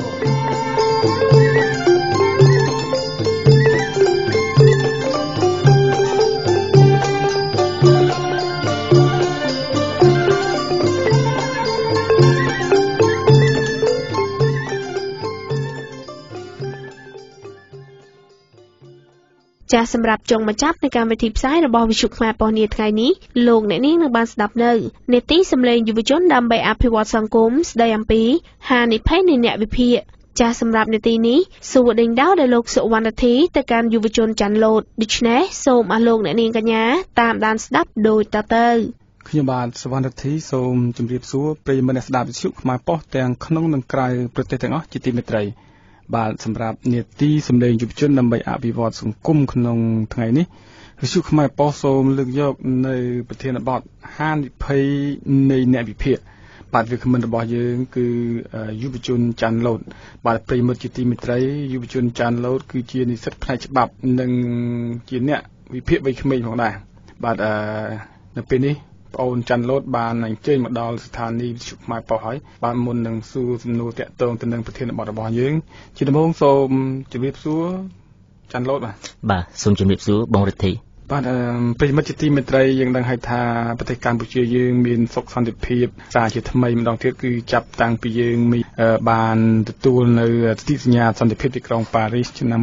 ចាសសម្រាប់ចុងបញ្ចប់នៃកម្មវិធីផ្សាយរបស់វិទ្យុខ្មែរប៉ុស្តិ៍នាថ្ងៃនេះលោកអ្នកនាងនឹងបានស្ដាប់នៅនេតិសម្លេងយុវជនដើម្បីអភិវឌ្ឍសង្គមស្ដីអំពីហានិភ័យនៃអ្នកវិភាគចាសសម្រាប់នេតិនេះសូមដេញដោលដល់លោកសុវណ្ណធីទៅកាន់យុវជនច័ន្ទលូតដូច្នេះសូមអស់លោកអ្នកនាងកញ្ញាតាមដានស្ដាប់ដូចតទៅខ្ញុំបាទសុវណ្ណធីសូមជម្រាបសួរប្រិយមិត្តអ្នកស្ដាប់វិទ្យុខ្មែរប៉ុស្តិ៍ទាំងក្នុងនិងក្រៅប្រទេសទាំងអស់ជាទីមេត្រីបាទសម្រាប់នេតិសម្លេងយុវជនដើម្បីអភិវឌ្ឍសង្គមក្នុងថ្ងៃនេះវិទ្យុខ្មែរប៉ុស្តិ៍សូមលើកយកនៅប្រធានបទហានិភ័យនៃអ្នកវិភាគបាទវាគ្មិនរបស់យើងគឺយុវជនច័ន្ទលូតបាទប្រិយមិត្តជាទីមេត្រីយុវជនច័ន្ទលូតគឺជានិស្សិតផ្នែកច្បាប់និងជាអ្នកវិភាគវ័យក្មេងផងដែរបាទនៅពេលនេះបងអូនច័ន្ទលូតបានអញ្ជើញមកដល់ស្ថានីយ៍វិទ្យុខ្មែរប៉ុស្តិ៍ហើយបាទមុននឹងសួរសំណួរតាក់ទងទៅនឹងប្រធានបទរបស់យើងជាដំបូងសូមជម្រាបសួរច័ន្ទលូតបាទសូមជម្រាបសួរបងរិទ្ធីបាទប្រិយមិត្តជាទីមេត្រីយើងដឹងហើយថាប្រទេសកម្ពុជាយើងមានសុខសន្តិភាពសារជាថ្មីម្ដងទៀតគឺចាប់តាំងពីយើងបានទទួលនៅសន្ធិសញ្ញាសន្តិភាពទីក្រុងប៉ារីសឆ្នាំ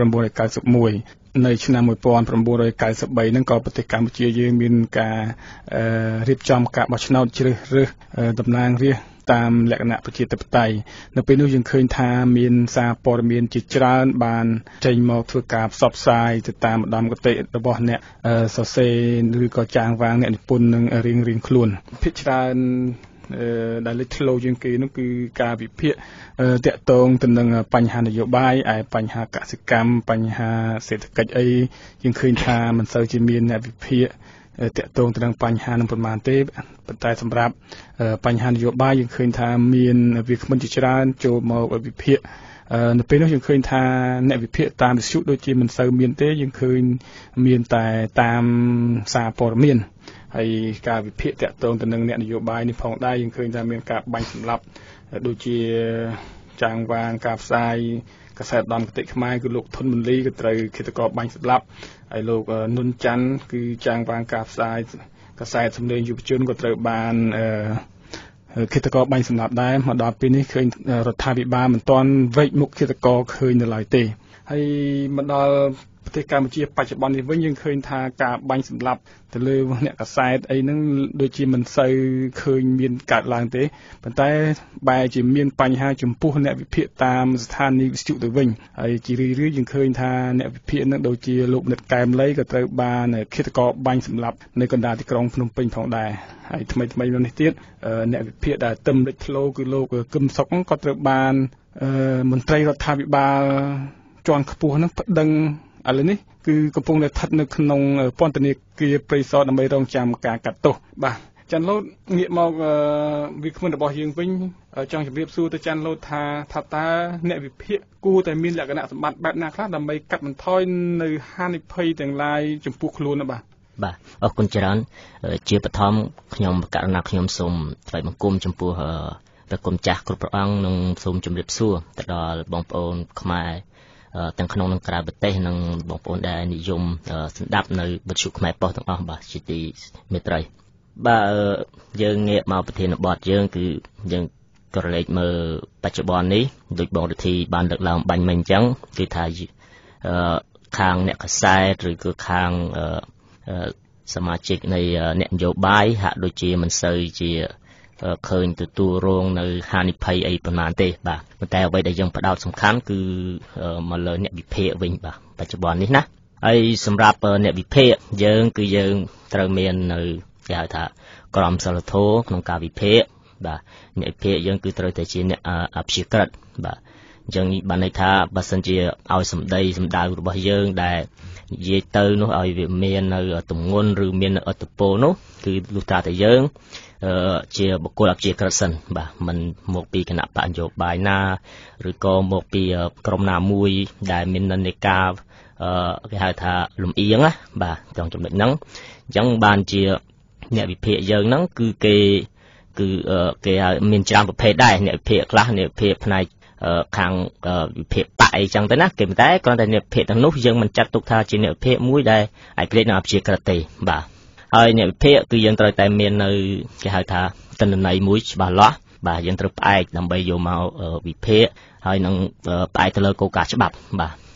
1991នៅឆ្នាំ1993ហ្នឹងក៏ប្រទេសកម្ពុជាយើងមានការរៀបចំការបោះឆ្នោតជ្រើសរើសតំណាងរាស្ត្រតាមលក្ខណៈប្រជាធិបតេយ្យនៅពេលនោះយើងឃើញថាមានសារព័ត៌មានជាច្រើនបានចេញមកធ្វើការផ្សព្វផ្សាយទៅតាមឧត្តមគតិរបស់អ្នកសរសេរឬក៏ចាងវាងអ្នកនិពន្ធនឹងរៀងៗខ្លួនភាគច្រើនដែលលេចធ្លោជាងគេនោះគឺការវិភាគតាក់ទងទៅនឹងបញ្ហានយោបាយបញ្ហាកសិកម្មបញ្ហាសេដ្ឋកិច្ចអីយើងឃើញថាមិនសូវជាមានអ្នកវិភាគតាក់ទងទៅនឹងបញ្ហានឹងប៉ុន្មានទេប៉ុន្តែសម្រាប់បញ្ហានយោបាយយើងឃើញថាមានវាគ្មិនជាច្រើនចូលមកវិភាគនៅពេលនោះយើងឃើញថាអ្នកវិភាគតាមវិទ្យុដូចជាមិនសូវមានទេយើងឃើញមានតែតាមសារព័ត៌មានហើយការវិភាគតាក់ទងទៅនឹងអ្នកនយោបាយនេះផងដែរយើងឃើញថាមានការបាញ់សម្លាប់ដូចជាចាងវាងការផ្សាយកសែតដំគតិខ្មែរគឺលោកធុនមន្លីក៏ត្រូវឃាតករបាញ់សម្លាប់ហើយលោកនុនច័ន្ទគឺចាងវាងការផ្សាយកសែតសម្លេងយុវជនក៏ត្រូវបានឃាតករបាញ់សម្លាប់ដែរមកដល់ពេលនេះឃើញរដ្ឋាភិបាលមិនទាន់វែកមុខឃាតករឃើញនៅឡើយទេហើយមកដល់ប្រទេសកម្ពុជាបច្ចុប្បន្ននេះវិញយើងឃើញថាការបាញ់សម្លាប់ទៅលើអ្នកកសែតអីហ្នឹងដូចជាមិនសូវឃើញមានកើតឡើងទេប៉ុន្តែបែរជាមានបញ្ហាចំពោះអ្នកវិភាគតាមស្ថានីយ៍វិទ្យុទៅវិញហើយជារឿយៗយើងឃើញថាអ្នកវិភាគហ្នឹងដូចជាលោកនិតកែមលីក៏ត្រូវបានឃាតករបាញ់សម្លាប់នៅកណ្ដាលទីក្រុងភ្នំពេញផងដែរហើយថ្មីៗនេះទៀតអ្នកវិភាគដែលទឹមលេចធ្លោគឺលោកគឹមសុកក៏ត្រូវបានមន្ត្រីរដ្ឋាភិបាលជាន់ខ្ពស់ហ្នឹងប្តឹងឥឡូវនេះគឺកំពុងតែស្ថិតនៅក្នុងពន្ធនាគារព្រៃសរដើម្បីរងចាំការកាត់ទោសបាទច័ន្ទលូតងាកមកវាគ្មិនរបស់យើងវិញចង់ជម្រាបសួរទៅច័ន្ទលូតថាតើអ្នកវិភាគគួរតែមានលក្ខណៈសម្បត្តិបែបណាខ្លះដើម្បីកាត់បន្ថយនៅហានិភ័យទាំងឡាយចំពោះខ្លួនណាបាទអរគុណច្រើនជាបឋមខ្ញុំករណីខ្ញុំសូមថ្លែងបង្គំចំពោះព្រះគុណចាស់គ្រប់ព្រះអង្គនិងសូមជម្រាបសួរទៅដល់បងប្អូនខ្មែរទាំងក្នុងនិងក្រៅប្រទេសនិងបងប្អូនដែលនិយមស្ដាប់នៅវិទ្យុខ្មែរប៉ុស្តិ៍ទាំងអស់បាទជាទីមេត្រីបាទយើងងាកមកប្រធានបទយើងគឺយើងក៏លេចមើលបច្ចុប្បន្ននេះដូចបងរិទ្ធីបានលើកឡើងបាញ់មិញអញ្ចឹងគឺថាខាងអ្នកកសែតឬក៏ខាងសមាជិកនៃអ្នកនយោបាយហាក់ដូចជាមិនសូវជាឃើញទទួលរងនៅហានិភ័យអីប៉ុន្មានទេបាទប៉ុន្តែអ្វីដែលយើងផ្ដោតសំខាន់គឺមកលើអ្នកវិភាគវិញបាទបច្ចុប្បន្ននេះណាហើយសម្រាប់អ្នកវិភាគយើងគឺយើងត្រូវមាននៅគេហៅថាក្រមសីលធម៌ក្នុងការវិភាគបាទអ្នកវិភាគយើងគឺត្រូវតែជាអ្នកអព្យាក្រឹតបាទអញ្ចឹងបានន័យថាបើសិនជាឲ្យសម្ដីសម្ដៅរបស់យើងដែលនិយាយទៅនោះឲ្យវាមាននៅទម្ងន់ឬមាននៅឥទ្ធិពលនោះគឺលុះត្រាតែយើងជាបុគ្គលអព្យាក្រឹតសិនបាទមិនមកពីគណៈបកនយោបាយណាឬក៏មកពីក្រុមណាមួយដែលមាននិន្នាការគេហៅថាលំអៀងណាបាទtrongចំណុចហ្នឹងអញ្ចឹងបានជាអ្នកវិភាគយើងហ្នឹងគឺគេហៅមានច្រើនប្រភេទដែរអ្នកវិភាគខ្លះអ្នកវិភាគផ្នែកខាងវិភាគបកអីចឹងទៅណាគេតែគ្រាន់តែអ្នកវិភាគទាំងនោះយើងមិនចាត់ទុកថាជាអ្នកវិភាគមួយដែលឯករាជ្យនៅអព្យាក្រឹតទេបាទហើយអ្នកវិភាគគឺយើងត្រូវតែមាននៅគេហៅថាទិន្នន័យមួយច្បាស់លាស់បាទយើងត្រូវផ្អែកដើម្បីយកមកវិភាគហើយនឹងផ្អែកទៅលើគោលការណ៍ច្បាប់បាទ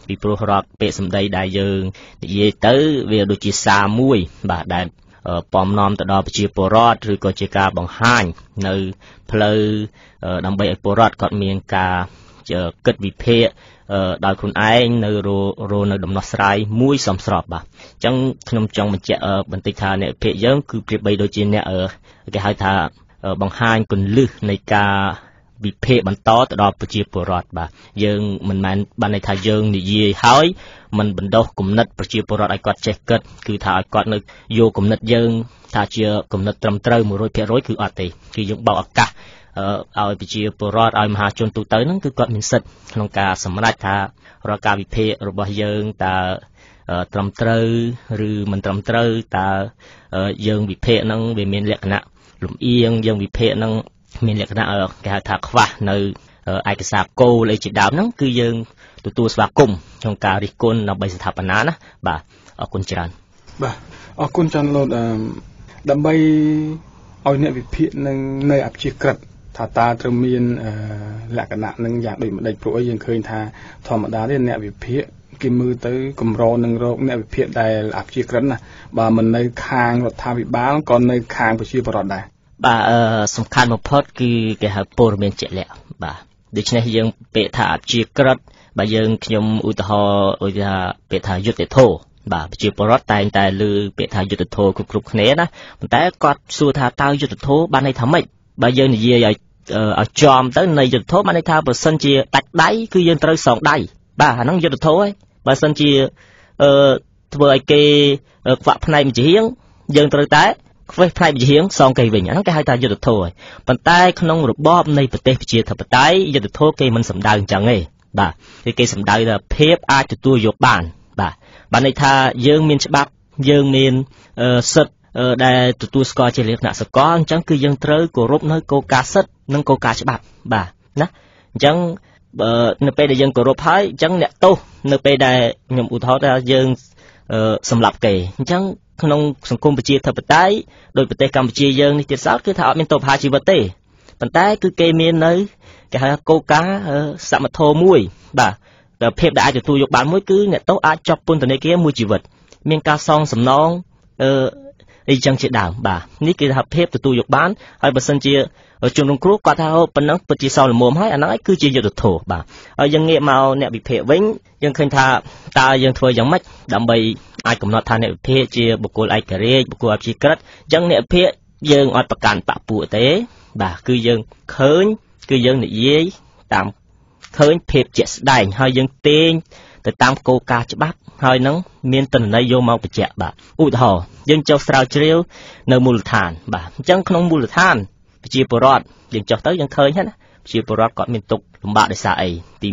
ពីព្រោះរាល់ពាក្យសម្ដីដែលយើងនិយាយទៅវាដូចជាសារមួយបាទដែលពំនាំទៅដល់ប្រជាពលរដ្ឋឬក៏ជាការបង្ហាញនៅផ្លូវដើម្បីឲ្យពលរដ្ឋគាត់មានការគិតវិភាគដោយខ្លួនឯងនៅរនៅដំណោះស្រាយមួយសមស្របបាទអញ្ចឹងខ្ញុំចង់បញ្ជាក់បន្តិចថាអ្នកវិភាគយើងគឺប្រៀបបីដូចជាអ្នកគេហៅថាបង្ហាញគន្លឹះនៃការវិភាគបន្តទៅដល់ប្រជាពលរដ្ឋបាទយើងមិនមែនបានន័យថាយើងនិយាយហើយមិនបណ្ដុះគំនិតប្រជាពលរដ្ឋឲ្យគាត់ចេះគិតគឺថាឲ្យគាត់នៅយកគំនិតយើងថាជាគំនិតត្រឹមត្រូវ 100% គឺអត់ទេគឺយើងបើកឱកាសឲ្យប្រជាពលរដ្ឋឲ្យមហាជនទូទៅហ្នឹងគឺគាត់មានសិទ្ធិក្នុងការសម្រេចថារាល់ការវិភាគរបស់យើងតើត្រឹមត្រូវឬមិនត្រឹមត្រូវតើយើងវិភាគហ្នឹងវាមានលក្ខណៈលំអៀងយើងវិភាគហ្នឹងមានលក្ខណៈគេហៅថាខ្វះនៅឯកសារគោលអីជាដើមហ្នឹងគឺយើងទទួលស្វាគមន៍ក្នុងការរិះគន់ដើម្បីស្ថាបនាណាបាទអរគុណច្រើនបាទអរគុណចាន់លោតដើម្បីឲ្យអ្នកវិភាគនឹងនៅអព្យាក្រឹតថាតើត្រូវមានលក្ខណៈនឹងយ៉ាងដូចម្ដេចព្រោះយើងឃើញថាធម្មតាទេអ្នកវិភាគគេមើលទៅកម្រនឹងរកអ្នកវិភាគដែលអព្យាក្រឹតណាបើមិននៅខាងរដ្ឋាភិបាលក៏នៅខាងប្រជាពលរដ្ឋដែរបាទសំខាន់បំផុតគឺគេហៅព័ត៌មានជាក់លាក់បាទដូច្នេះយើងពាក្យថាអព្យាក្រឹតបើយើងខ្ញុំឧទាហរណ៍ថាពាក្យថាយុត្តិធម៌បាទប្រជាពលរដ្ឋតែងតែលើពាក្យថាយុត្តិធម៌គ្រប់គ្នាណាប៉ុន្តែគាត់សួរថាតើយុត្តិធម៌បានន័យថាម៉េចបើយើងនិយាយឲ្យចំទៅនៃយុត្តិធម៌បានន័យថាបើសិនជាដាច់ដៃគឺយើងត្រូវសងដៃបាទអាហ្នឹងយុត្តិធម៌ហើយបើសិនជាធ្វើឲ្យគេខ្វាក់ផ្នែកម្ជាងយើងត្រូវតែខ្វេះផ្នែកម្ជាងសងគេវិញអាហ្នឹងគេហៅថាយុត្តិធម៌ហើយប៉ុន្តែក្នុងរបបនៃប្រទេសប្រជាធិបតេយ្យយុត្តិធម៌គេមិនសម្ដៅអញ្ចឹងទេបាទគឺគេសម្ដៅថាភាពអាចទទួលយកបានបាទន័យថាយើងមានច្បាប់យើងមានសិទ្ធិដែលទទួលស្គាល់ជាលក្ខណៈសកលអញ្ចឹងគឺយើងត្រូវគោរពនៅគោលការណ៍សិទ្ធិនិងគោលការណ៍ច្បាប់បាទណាអញ្ចឹងនៅពេលដែលយើងគោរពហើយអញ្ចឹងអ្នកទោសនៅពេលដែលខ្ញុំឧទាហរណ៍ថាយើងសម្លាប់គេអញ្ចឹងក្នុងសង្គមប្រជាធិបតេយ្យដោយប្រទេសកម្ពុជាយើងនេះទៀតសោតគឺថាអត់មានទោសប្រហារជីវិតទេប៉ុន្តែគឺគេមាននៅគេហៅគោលការណ៍សមធម៌មួយបាទភាពដែលអាចទទួលយកបានមួយគឺអ្នកទោសអាចជាប់ពន្ធនាគារមួយជីវិតមានការសងសំណងអីចឹងជាដើមបាទនេះគឺថាភាពទទួលយកបានហើយបើសិនជាជនរងគ្រោះគាត់ថាប៉ុណ្ណឹងពិតជាសងល្មមហើយអាហ្នឹងគឺជាយុត្តិធម៌បាទហើយយើងងាកមកអ្នកវិភាគវិញយើងឃើញថាតើយើងធ្វើយ៉ាងម៉េចដើម្បីអាចកំណត់ថាអ្នកវិភាគជាបុគ្គលឯករាជ្យបុគ្គលអព្យាក្រឹតអញ្ចឹងអ្នកវិភាគយើងអត់ប្រកាន់បកពួកទេបាទគឺយើងឃើញគឺយើងនិយាយតាមឃើញភាពជាក់ស្ដែងហើយយើងទាញទៅតាមគោលការណ៍ច្បាប់ហើយនឹងមានទិន្នន័យយកមកបញ្ជាក់បាទឧទាហរណ៍យើងចុះស្រាវជ្រាវនៅមូលដ្ឋានបាទអញ្ចឹងក្នុងមូលដ្ឋានប្រជាពលរដ្ឋយើងចុះទៅយើងឃើញហ្នឹងណាប្រជាពលរដ្ឋគាត់មានទុក្ខលំបាកដោយសារអីទី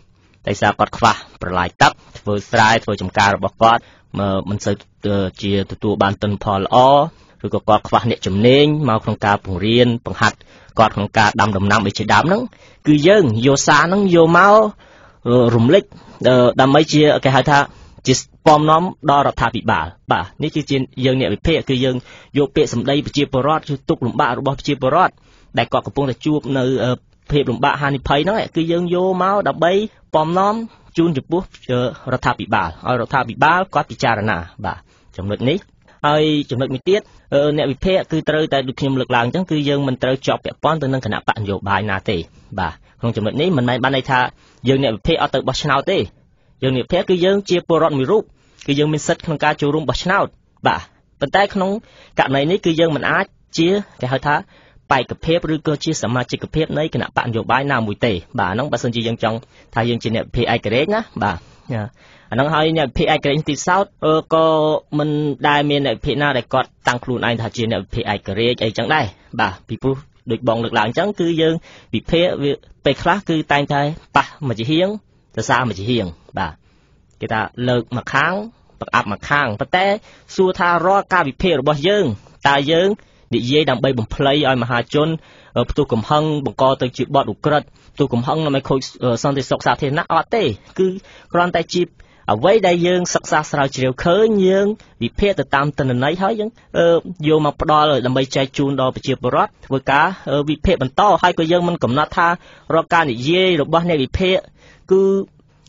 1ដោយសារគាត់ខ្វះប្រឡាយទឹកធ្វើស្រែធ្វើចំការរបស់គាត់មិនសូវជាទទួលបានទិន្នផលល្អឬក៏គាត់ខ្វះអ្នកជំនាញមកក្នុងការបង្រៀនបង្ហាត់គាត់ក្នុងការដាំដំណាំអីជាដើមហ្នឹងគឺយើងយកសារហ្នឹងយកមករំលេចដើម្បីជាគេហៅថាជាពំនាំដល់រដ្ឋាភិបាលបាទនេះគឺជាយើងអ្នកវិភាគគឺយើងយកពាក្យសម្ដីប្រជាពលរដ្ឋគឺទុកលំបាករបស់ប្រជាពលរដ្ឋដែលគាត់កំពុងតែជួបនៅភាពលំបាកហានិភ័យហ្នឹងគឺយើងយកមកដើម្បីពំនាំជូនចំពោះរដ្ឋាភិបាលឲ្យរដ្ឋាភិបាលគាត់ពិចារណាបាទចំណុចនេះហើយចំណុចមួយទៀតអ្នកវិភាគគឺត្រូវតែដូចខ្ញុំលើកឡើងអញ្ចឹងគឺយើងមិនត្រូវជាប់ពាក់ព័ន្ធទៅនឹងគណៈបកនយោបាយណាទេបាទក្នុងចំណុចនេះមិនមែនបានន័យថាយើងអ្នកវិភាគអត់ទៅបោះឆ្នោតទេយើងអ្នកវិភាគគឺយើងជាពលរដ្ឋមួយរូបគឺយើងមានសិទ្ធិក្នុងការចូលរួមបោះឆ្នោតបាទប៉ុន្តែក្នុងករណីនេះគឺយើងមិនអាចជាគេហៅថាបេក្ខភាពឬក៏ជាសមាជិកភាពនៃគណៈបកនយោបាយណាមួយទេបាទហ្នឹងបើសិនជាយើងចង់ថាយើងជាអ្នកវិភាគឯករាជ្យណាបាទអាហ្នឹងហើយអ្នកវិភាគឯករាជ្យទីសោតក៏មិនដែលមានអ្នកវិភាគណាដែលគាត់តាំងខ្លួនឯងថាជាអ្នកវិភាគឯករាជ្យអីចឹងដែរបាទពីព្រោះដូចបងលើកឡើងអញ្ចឹងគឺយើងវិភាគវាពេលខ្លះគឺតែងតែប៉ះមួយជាហៀងសរសើរមួយជាហៀងបាទគេថាលើកមកខាងបង្អាប់មកខាងប៉ុន្តែសួរថារាល់ការវិភាគរបស់យើងតើយើងនិយាយដើម្បីបំភ្លៃឲ្យមហាជនផ្ទុះកំហឹងបង្កទៅជាបទឧក្រិដ្ឋផ្ទុះកំហឹងដើម្បីខូចសន្តិសុខសាធារណៈអត់ទេគឺគ្រាន់តែជាអ្វីដែលយើងសិក្សាស្រាវជ្រាវឃើញយើងវិភាគទៅតាមទិន្នន័យហើយយើងយកមកផ្ដល់ដើម្បីចែកជូនដល់ប្រជាពលរដ្ឋធ្វើការវិភាគបន្តហើយក៏យើងមិនកំណត់ថារាល់ការនិយាយរបស់អ្នកវិភាគគឺ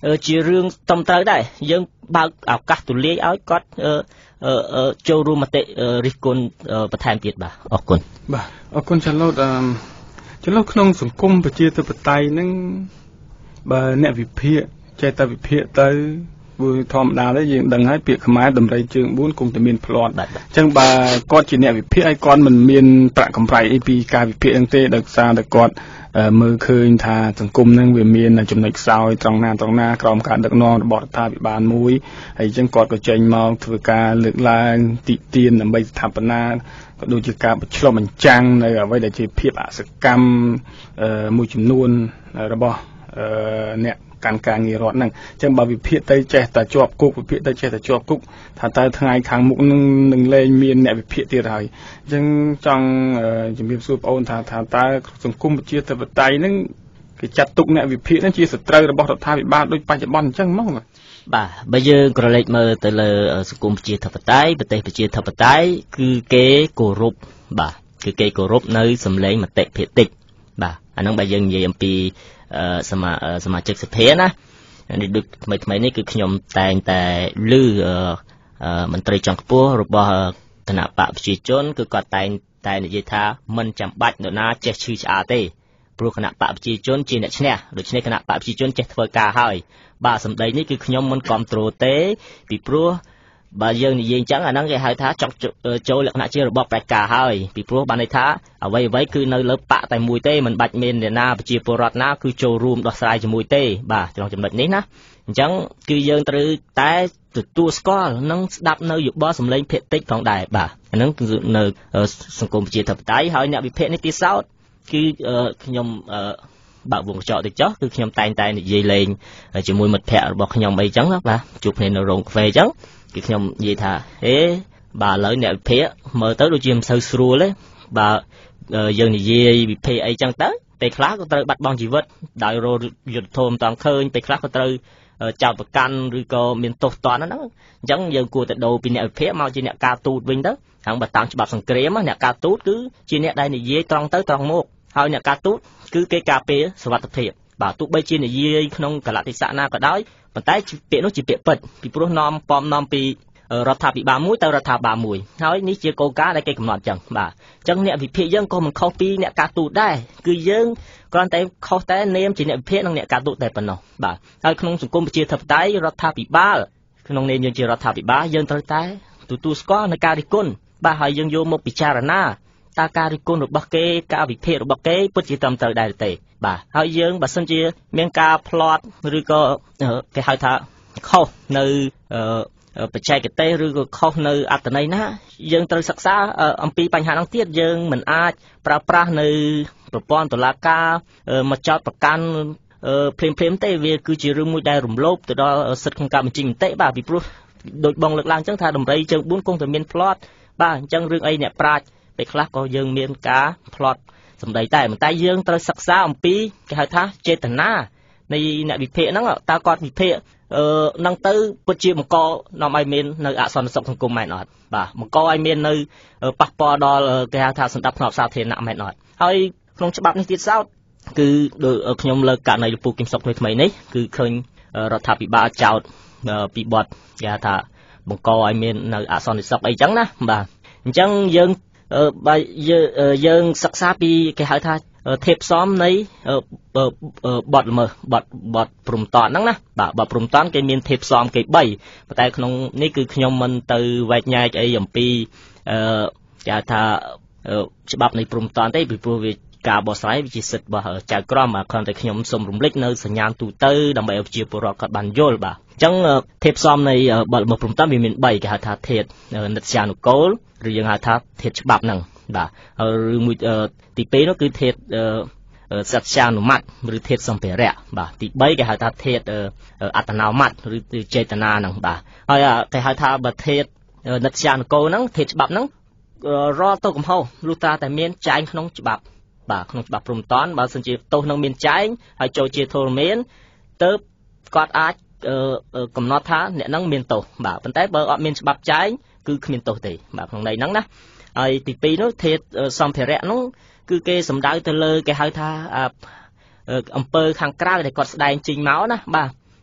ជារឿងតំត្រូវដែរយើងបើកឱកាសទូលាយឲ្យគាត់ចូលរួមមតិរិះគន់បន្ថែមទៀតបាទអរគុណបាទអរគុណចាឡូតក្នុងសង្គមប្រជាធិបតេយ្យហ្នឹងបើអ្នកវិភាគចេះតែវិភាគទៅព្រោះធម្មតាទេយើងដឹងហើយពាក្យខ្មែរតម្រៃជើង4គង់តែមានផ្្លាត់អញ្ចឹងបើគាត់ជាអ្នកវិភាគឲ្យគាត់មិនមានប្រាក់កម្រៃអីពីការវិភាគហ្នឹងទេដោយសារតែគាត់មើលឃើញថាសង្គមហ្នឹងវាមានចំណុចខ្សោយត្រង់ណាក្រោមការដឹកនាំរបស់រដ្ឋាភិបាលមួយហើយអញ្ចឹងគាត់ក៏ចេញមកធ្វើការលើកឡើងទីទានដើម្បីស្ថាបនាក៏ដូចជាការឆ្លុះបញ្ចាំងនៅអ្វីដែលជាភាពអសកម្មមួយចំនួនរបស់អ្នកកាន់ការងាររដ្ឋហ្នឹងអញ្ចឹងបើវិភាគទៅចេះតែជាប់គុកវិភាគទៅចេះតែជាប់គុកថាតើថ្ងៃខាងមុខនឹងលែងមានអ្នកវិភាគទៀតហើយអញ្ចឹងចង់ជំរាបសួរបងអូនថាតើសង្គមប្រជាធិបតេយ្យហ្នឹងគេចាត់ទុកអ្នកវិភាគហ្នឹងជាសត្រូវរបស់រដ្ឋាភិបាលដូចបច្ចុប្បន្នអញ្ចឹងហ្មងបាទបើយើងក្រឡេកមើលទៅលើសង្គមប្រជាធិបតេយ្យប្រទេសប្រជាធិបតេយ្យគឺគេគោរពបាទគឺគេគោរពនៅសម្លេងមតិភាគតិចបាទអាហ្នឹងបើយើងនិយាយអំពីសមាជិកសភាណានេះដូចថ្មីនេះគឺខ្ញុំតែងតែឮមន្ត្រីជាន់ខ្ពស់របស់គណៈបកប្រជាជនគឺគាត់តែនិយាយថាមិនចាំបាច់នរណាចេះឈឺឆ្អាលទេព្រោះគណៈបកប្រជាជនជាអ្នកឈ្នះដូច្នេះគណៈបកប្រជាជនចេះធ្វើការហើយបាទសម្ដីនេះគឺខ្ញុំមិនគ្រប់គ្រងទេពីព្រោះបើយើងនិយាយអញ្ចឹងអាហ្នឹងគេហៅថាចង់ចូលលក្ខណៈជារបបផ្ដាច់ការហើយពីព្រោះបានន័យថាអ្វីគឺនៅលើបកតែមួយទេមិនបាច់មានអ្នកណាប្រជាពលរដ្ឋណាគឺចូលរួមដោះស្រាយជាមួយទេបាទtrongចំណុចនេះណាអញ្ចឹងគឺយើងត្រូវតែទទួលស្គាល់និងស្ដាប់នៅយោបល់សម្លេងភាគតិចផងដែរបាទអាហ្នឹងគឺនៅសង្គមប្រជាធិបតេយ្យហើយអ្នកវិភាគនេះទីសោតគឺខ្ញុំបើកវងកញ្ចក់ទៅចុះគឺខ្ញុំតែងតែនិយាយលេងជាមួយមិត្តភ័ក្តិរបស់ខ្ញុំអីចឹងបាទជួបគ្នានៅរោងកាហ្វេចឹងគឺខ្ញុំនិយាយថាបាទឥឡូវអ្នកវិភាគមើលទៅដូចជាមិនសូវស្រួលទេបើយើងនិយាយវិភាគអីចឹងទៅពេលខ្លះក៏ត្រូវបាត់បង់ជីវិតដោយរោយុទ្ធធម៌មិនតាន់ឃើញពេលខ្លះក៏ត្រូវចោទប្រកាន់ឬក៏មានទោសទណ្ឌហ្នឹងអញ្ចឹងយើងគួរតែដូរពីអ្នកវិភាគមកជាអ្នកការទូតវិញទៅហើយបើតាមច្បាប់សង្គ្រាមអ្នកការទូតគឺជាអ្នកដែលនិយាយត្រង់ទៅត្រង់មកហើយអ្នកការទូតគឺគេការពារសុវត្ថិភាពបាទទោះបីជានិយាយក្នុងកលតិសៈណាក៏ដោយប៉ុន្តែពាក្យនោះជាពាក្យពិតពីព្រោះនាំពីរដ្ឋាភិបាលមួយទៅរដ្ឋាភិបាលមួយហើយនេះជាគោលការណ៍ដែលគេកំណត់ចឹងបាទអញ្ចឹងអ្នកវិភាគយើងក៏មិនខុសពីអ្នកការទូតដែរគឺយើងគ្រាន់តែខុសតែនាមជាអ្នកវិភាគនិងអ្នកការទូតតែប៉ុណ្ណោះបាទហើយក្នុងសង្គមប្រជាធិបតេយ្យរដ្ឋាភិបាលក្នុងនាមយើងជារដ្ឋាភិបាលយើងត្រូវតែទទួលស្គាល់នៃការរិះគន់បាទហើយយើងយកមកពិចារណាតើការរិះគន់របស់គេការវិភាគរបស់គេពិតជាត្រឹមត្រូវដែរទេបាទហើយយើងបើសិនជាមានការផ្្លាត់ឬក៏គេហៅថាខុសនៅបច្ចេកទេសឬក៏ខុសនៅអត្ថន័យណាយើងត្រូវសិក្សាអំពីបញ្ហាហ្នឹងទៀតយើងមិនអាចប្រើប្រាស់នៅប្រព័ន្ធតុលាការមកចោទប្រកាន់ភ្លាមទេវាគឺជារឿងមួយដែលរំលោភទៅដល់សិទ្ធិក្នុងការបញ្ចេញមតិបាទពីព្រោះដូចបងលើកឡើងអញ្ចឹងថាដំរីជើង4គង់តែមានផ្្លាត់បាទអញ្ចឹងរឿងអីអ្នកប្រាជ្ញពេលខ្លះក៏យើងមានការផ្្លាត់សម្ដីតែប៉ុន្តែយើងត្រូវសិក្សាអំពីគេហៅថាចេតនានៃអ្នកវិភាគហ្នឹងតើគាត់វិភាគនឹងទៅពិតជាបង្កនាំឲ្យមាននៅអសន្តិសុខសង្គមមែនអត់បាទបង្កឲ្យមាននៅប៉ះពាល់ដល់គេហៅថាសន្តិភាពសាធារណៈមែនអត់ហើយក្នុងច្បាប់នេះទៀតសោតគឺដូចខ្ញុំលើកករណីលពូគឹមសុកថ្មីនេះគឺឃើញរដ្ឋាភិបាលចោទពីបទគេហៅថាបង្កឲ្យមាននៅអសន្តិសុខអីចឹងណាបាទអញ្ចឹងយើងបើយើងសិក្សាពីគេហៅថាធៀបផ្សំនៃបទល្មើសបទព្រំតនហ្នឹងណាបាទបទព្រំតនគេមានធៀបផ្សំគេ3ប៉ុន្តែក្នុងនេះគឺខ្ញុំមិនទៅវែកញែកអីអំពីគេហៅថាច្បាប់នៃព្រំតនទេពីព្រោះវាការបោះស្រាយវាជាសិទ្ធិរបស់ចៅក្រមគ្រាន់តែខ្ញុំសូមរំលឹកនៅសញ្ញាទូទៅដើម្បីឲ្យប្រជាពលរដ្ឋគាត់បានយល់បាទអញ្ចឹងធៀបផ្សំនៃបទល្មើសព្រំតនវាមាន3គេហៅថាធៀបនិត្យានុកូលឬយើងហៅថាធៀបច្បាប់ហ្នឹងបាទឬមួយទី2នោះគឺធាតុសត្យានុមត្តឬធាតុសម្ភារៈបាទទី3គេហៅថាធាតុអត្តនោមត្តឬចេតនាហ្នឹងបាទហើយគេហៅថាបើធាតុនិត្យានុកូលហ្នឹងធាតុច្បាប់ហ្នឹងរាល់ទោសកំហុសលុះត្រាតែមានចែងក្នុងច្បាប់បាទក្នុងច្បាប់ព្រំតនបើសិនជាទោសនឹងមានចែងហើយចូលជាធរមានទៅគាត់អាចកំណត់ថាអ្នកហ្នឹងមានទោសបាទប៉ុន្តែបើអត់មានច្បាប់ចែងគឺគ្មានទោសទេបាទក្នុងន័យហ្នឹងណាហើយទី2នោះធាតុសម្ភារៈនោះគឺគេសំដៅទៅលើគេហៅថាអំពើខាងក្រៅដែលគាត់ស្ដែងចេញមកណាបាទ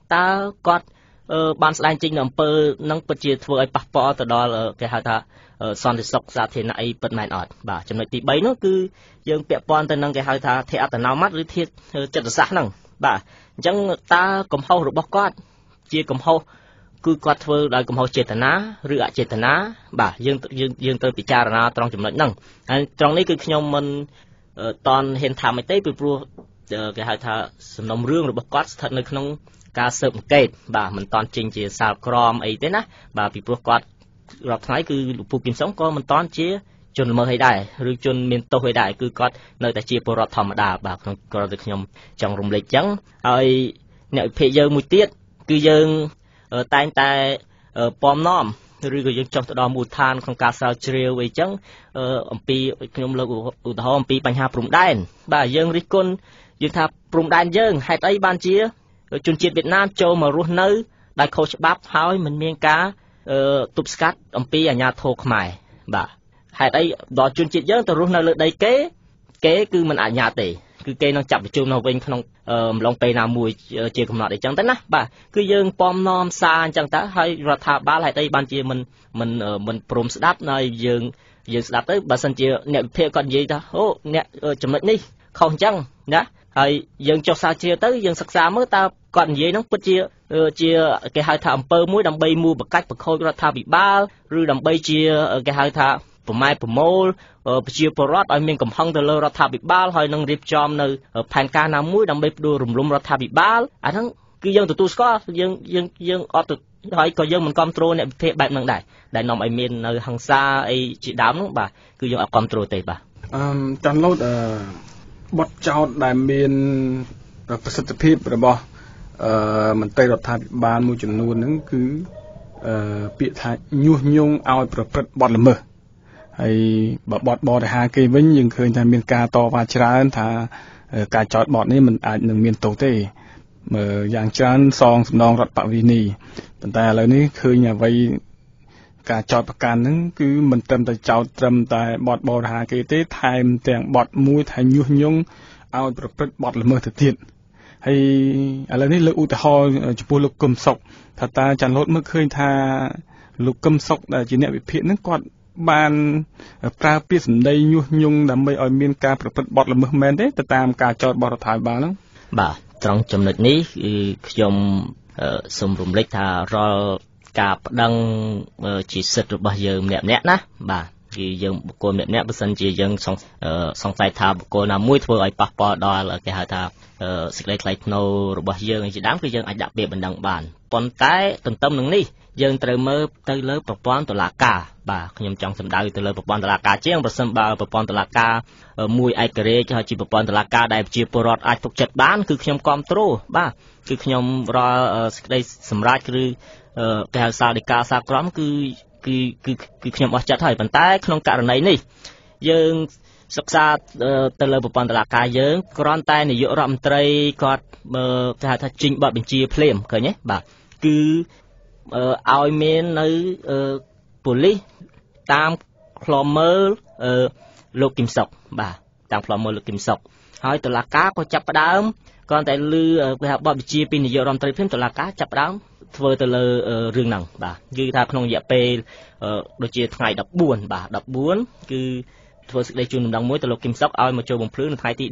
តើគាត់បានស្ដែងចេញនៅអំពើនឹងពិតជាធ្វើឲ្យប៉ះពាល់ទៅដល់គេហៅថាសន្តិសុខសាធារណៈអីពិតមែនអត់បាទចំណុចទី3នោះគឺយើងពាក់ព័ន្ធទៅនឹងគេហៅថាធាតុអត្តនោម័តឬធាតុចិត្តសាស្ត្រហ្នឹងបាទអញ្ចឹងតើកំហុសរបស់គាត់ជាកំហុសគឺគាត់ធ្វើដោយកំហុសចេតនាឬអចេតនាបាទយើងត្រូវពិចារណាត្រង់ចំណុចហ្នឹងហើយត្រង់នេះគឺខ្ញុំមិនតន់ហ៊ានថាមិនទេពីព្រោះគេហៅថាសំណុំរឿងរបស់គាត់ស្ថិតនៅក្នុងការស៊ើបអង្កេតបាទមិនតន់ចេញជាសាលក្រមអីទេណាបាទពីព្រោះគាត់រាប់ថ្ងៃគឺលោកពូគឹមសុងក៏មិនតន់ជាជនល្មើសអីដែរឬជនមានទោសអីដែរគឺគាត់នៅតែជាពលរដ្ឋធម្មតាបាទក្នុងក្រៅខ្ញុំចង់រំលេចចឹងហើយអ្នកវិភាគយើងមួយទៀតគឺយើងតែងតែពំនាំឬក៏យើងចង់ទៅដល់មូលដ្ឋានក្នុងការស្រាវជ្រាវអីចឹងអំពីខ្ញុំលើកឧទាហរណ៍អំពីបញ្ហាព្រំដែនបាទយើងរិះគន់យើងថាព្រំដែនយើងហេតុអីបានជាជនជាតិវៀតណាមចូលមករស់នៅដោយខុសច្បាប់ហើយមិនមានការទប់ស្កាត់អំពីអាជ្ញាធរខ្មែរបាទហេតុអីដល់ជនជាតិយើងទៅរស់នៅលើដីគេគឺមិនអនុញ្ញាតទេគឺគេនឹងចាប់បញ្ជូនមកវិញក្នុងអំឡុងពេលណាមួយជាកំណត់អីចឹងទៅណាបាទគឺយើងពំនាំសារអញ្ចឹងទៅហើយរដ្ឋាភិបាលហេតុអីបានជាមិនព្រមស្ដាប់ហើយយើងស្ដាប់ទៅបើសិនជាអ្នកវិភាគគាត់និយាយថាអូអ្នកចំណុចនេះខុសអញ្ចឹងណាហើយយើងចុះសារជ្រាវទៅយើងសិក្សាមើលតើគាត់និយាយហ្នឹងពិតជាគេហៅថាអំពើមួយដើម្បីមូលបកាច់ប្រខូចរដ្ឋាភិបាលឬដើម្បីជាគេហៅថាប្រម៉ែប្រមូលប្រជាពលរដ្ឋឲ្យមានកំហឹងទៅលើរដ្ឋាភិបាលហើយនឹងរៀបចំនៅផែនការណាមួយដើម្បីផ្ដួលរំលំរដ្ឋាភិបាលអាហ្នឹងគឺយើងទទួលស្គាល់យើងអត់ទៅហើយក៏យើងមិនគ្រប់គ្រងអ្នកវិភាគបែបហ្នឹងដែរដែលនាំឲ្យមាននៅហិង្សាអីជាដើមហ្នឹងបាទគឺយើងអត់គ្រប់គ្រងទេបាទចាន់ឡូតបទចោទដែលមានប្រសិទ្ធភាពរបស់មន្ត្រីរដ្ឋាភិបាលមួយចំនួនហ្នឹងគឺពាក្យថាញុះញង់ឲ្យប្រព្រឹត្តបទល្មើសហើយបើបទបរិហាគេវិញយើងឃើញថាមានការតវ៉ាច្រើនថាការចោទបទនេះមិនអាចនឹងមានទោសទេមើលយ៉ាងច្រើនសងសំណងរដ្ឋបវេនីប៉ុន្តែឥឡូវនេះឃើញអ្វីការចោទប្រកាន់ហ្នឹងគឺមិនត្រឹមតែចោទត្រឹមតែបទបរិហាគេទេថែមទាំងបទមួយថាញុះញង់ឲ្យប្រព្រឹត្តបទល្មើសទៅទៀតហើយឥឡូវនេះលើកឧទាហរណ៍ចំពោះលោកកឹមសុខថាតើចាន់លូតមើលឃើញថាលោកកឹមសុខដែលជាអ្នកវិភាគហ្នឹងគាត់បានប្រើពាក្យសម្ដីញុះញង់ដើម្បីឲ្យមានការប្រព្រឹត្តបទល្មើសមែនទេទៅតាមការចោទបទរដ្ឋាភិបាលហ្នឹងបាទត្រង់ចំណុចនេះគឺខ្ញុំសូមរំលឹកថារាល់ការប្តឹងជាសិទ្ធិរបស់យើងម្នាក់ៗណាបាទគឺយើងបុគ្គលម្នាក់ៗបើសិនជាយើងសង្ស័យថាបុគ្គលណាមួយធ្វើឲ្យប៉ះពាល់ដល់គេហៅថាសេចក្តីថ្លៃថ្នូររបស់យើងជាដើមគឺយើងអាចដាក់ពាក្យបណ្ដឹងបានប៉ុន្តែទន្ទឹមនឹងនេះយើងត្រូវមើលទៅលើប្រព័ន្ធតុលាការបាទខ្ញុំចង់សម្ដៅទៅលើប្រព័ន្ធតុលាការជាងប្រសិនបើប្រព័ន្ធតុលាការមួយឯករាជ្យហើយជាប្រព័ន្ធតុលាការដែលប្រជាពលរដ្ឋអាចទុកចិត្តបានគឺខ្ញុំគ្រប់គ្រងបាទគឺខ្ញុំរាល់សេចក្តីសម្រេចឬគេហៅសាលដីកាសាក្រមគឺខ្ញុំអស់ចិត្តហើយប៉ុន្តែក្នុងករណីនេះយើងសិក្សាទៅលើប្រព័ន្ធតុលាការយើងគ្រាន់តែនាយករដ្ឋមន្ត្រីគាត់គេហៅថាចេញបទបញ្ជាភ្លាមឃើញទេបាទគឺឲ្យមាននៅប៉ូលីសតាមខ្លមមើលលោកគឹមសុខបាទតាមខ្លមមើលលោកគឹមសុខហើយតុលាការក៏ចាប់ផ្ដើមគ្រាន់តែឮគេហៅបទបញ្ជាពីនាយករដ្ឋមន្ត្រីភ្លាមតុលាការចាប់ផ្ដើមធ្វើទៅលើរឿងហ្នឹងបាទគឺថាក្នុងរយៈពេលដូចជាថ្ងៃ14បាទ14គឺធ្វើសេចក្តីជូនដំណឹងមួយទៅលោកគឹមសុខឲ្យមកចូលបំភ្លឺនៅថ្ងៃទី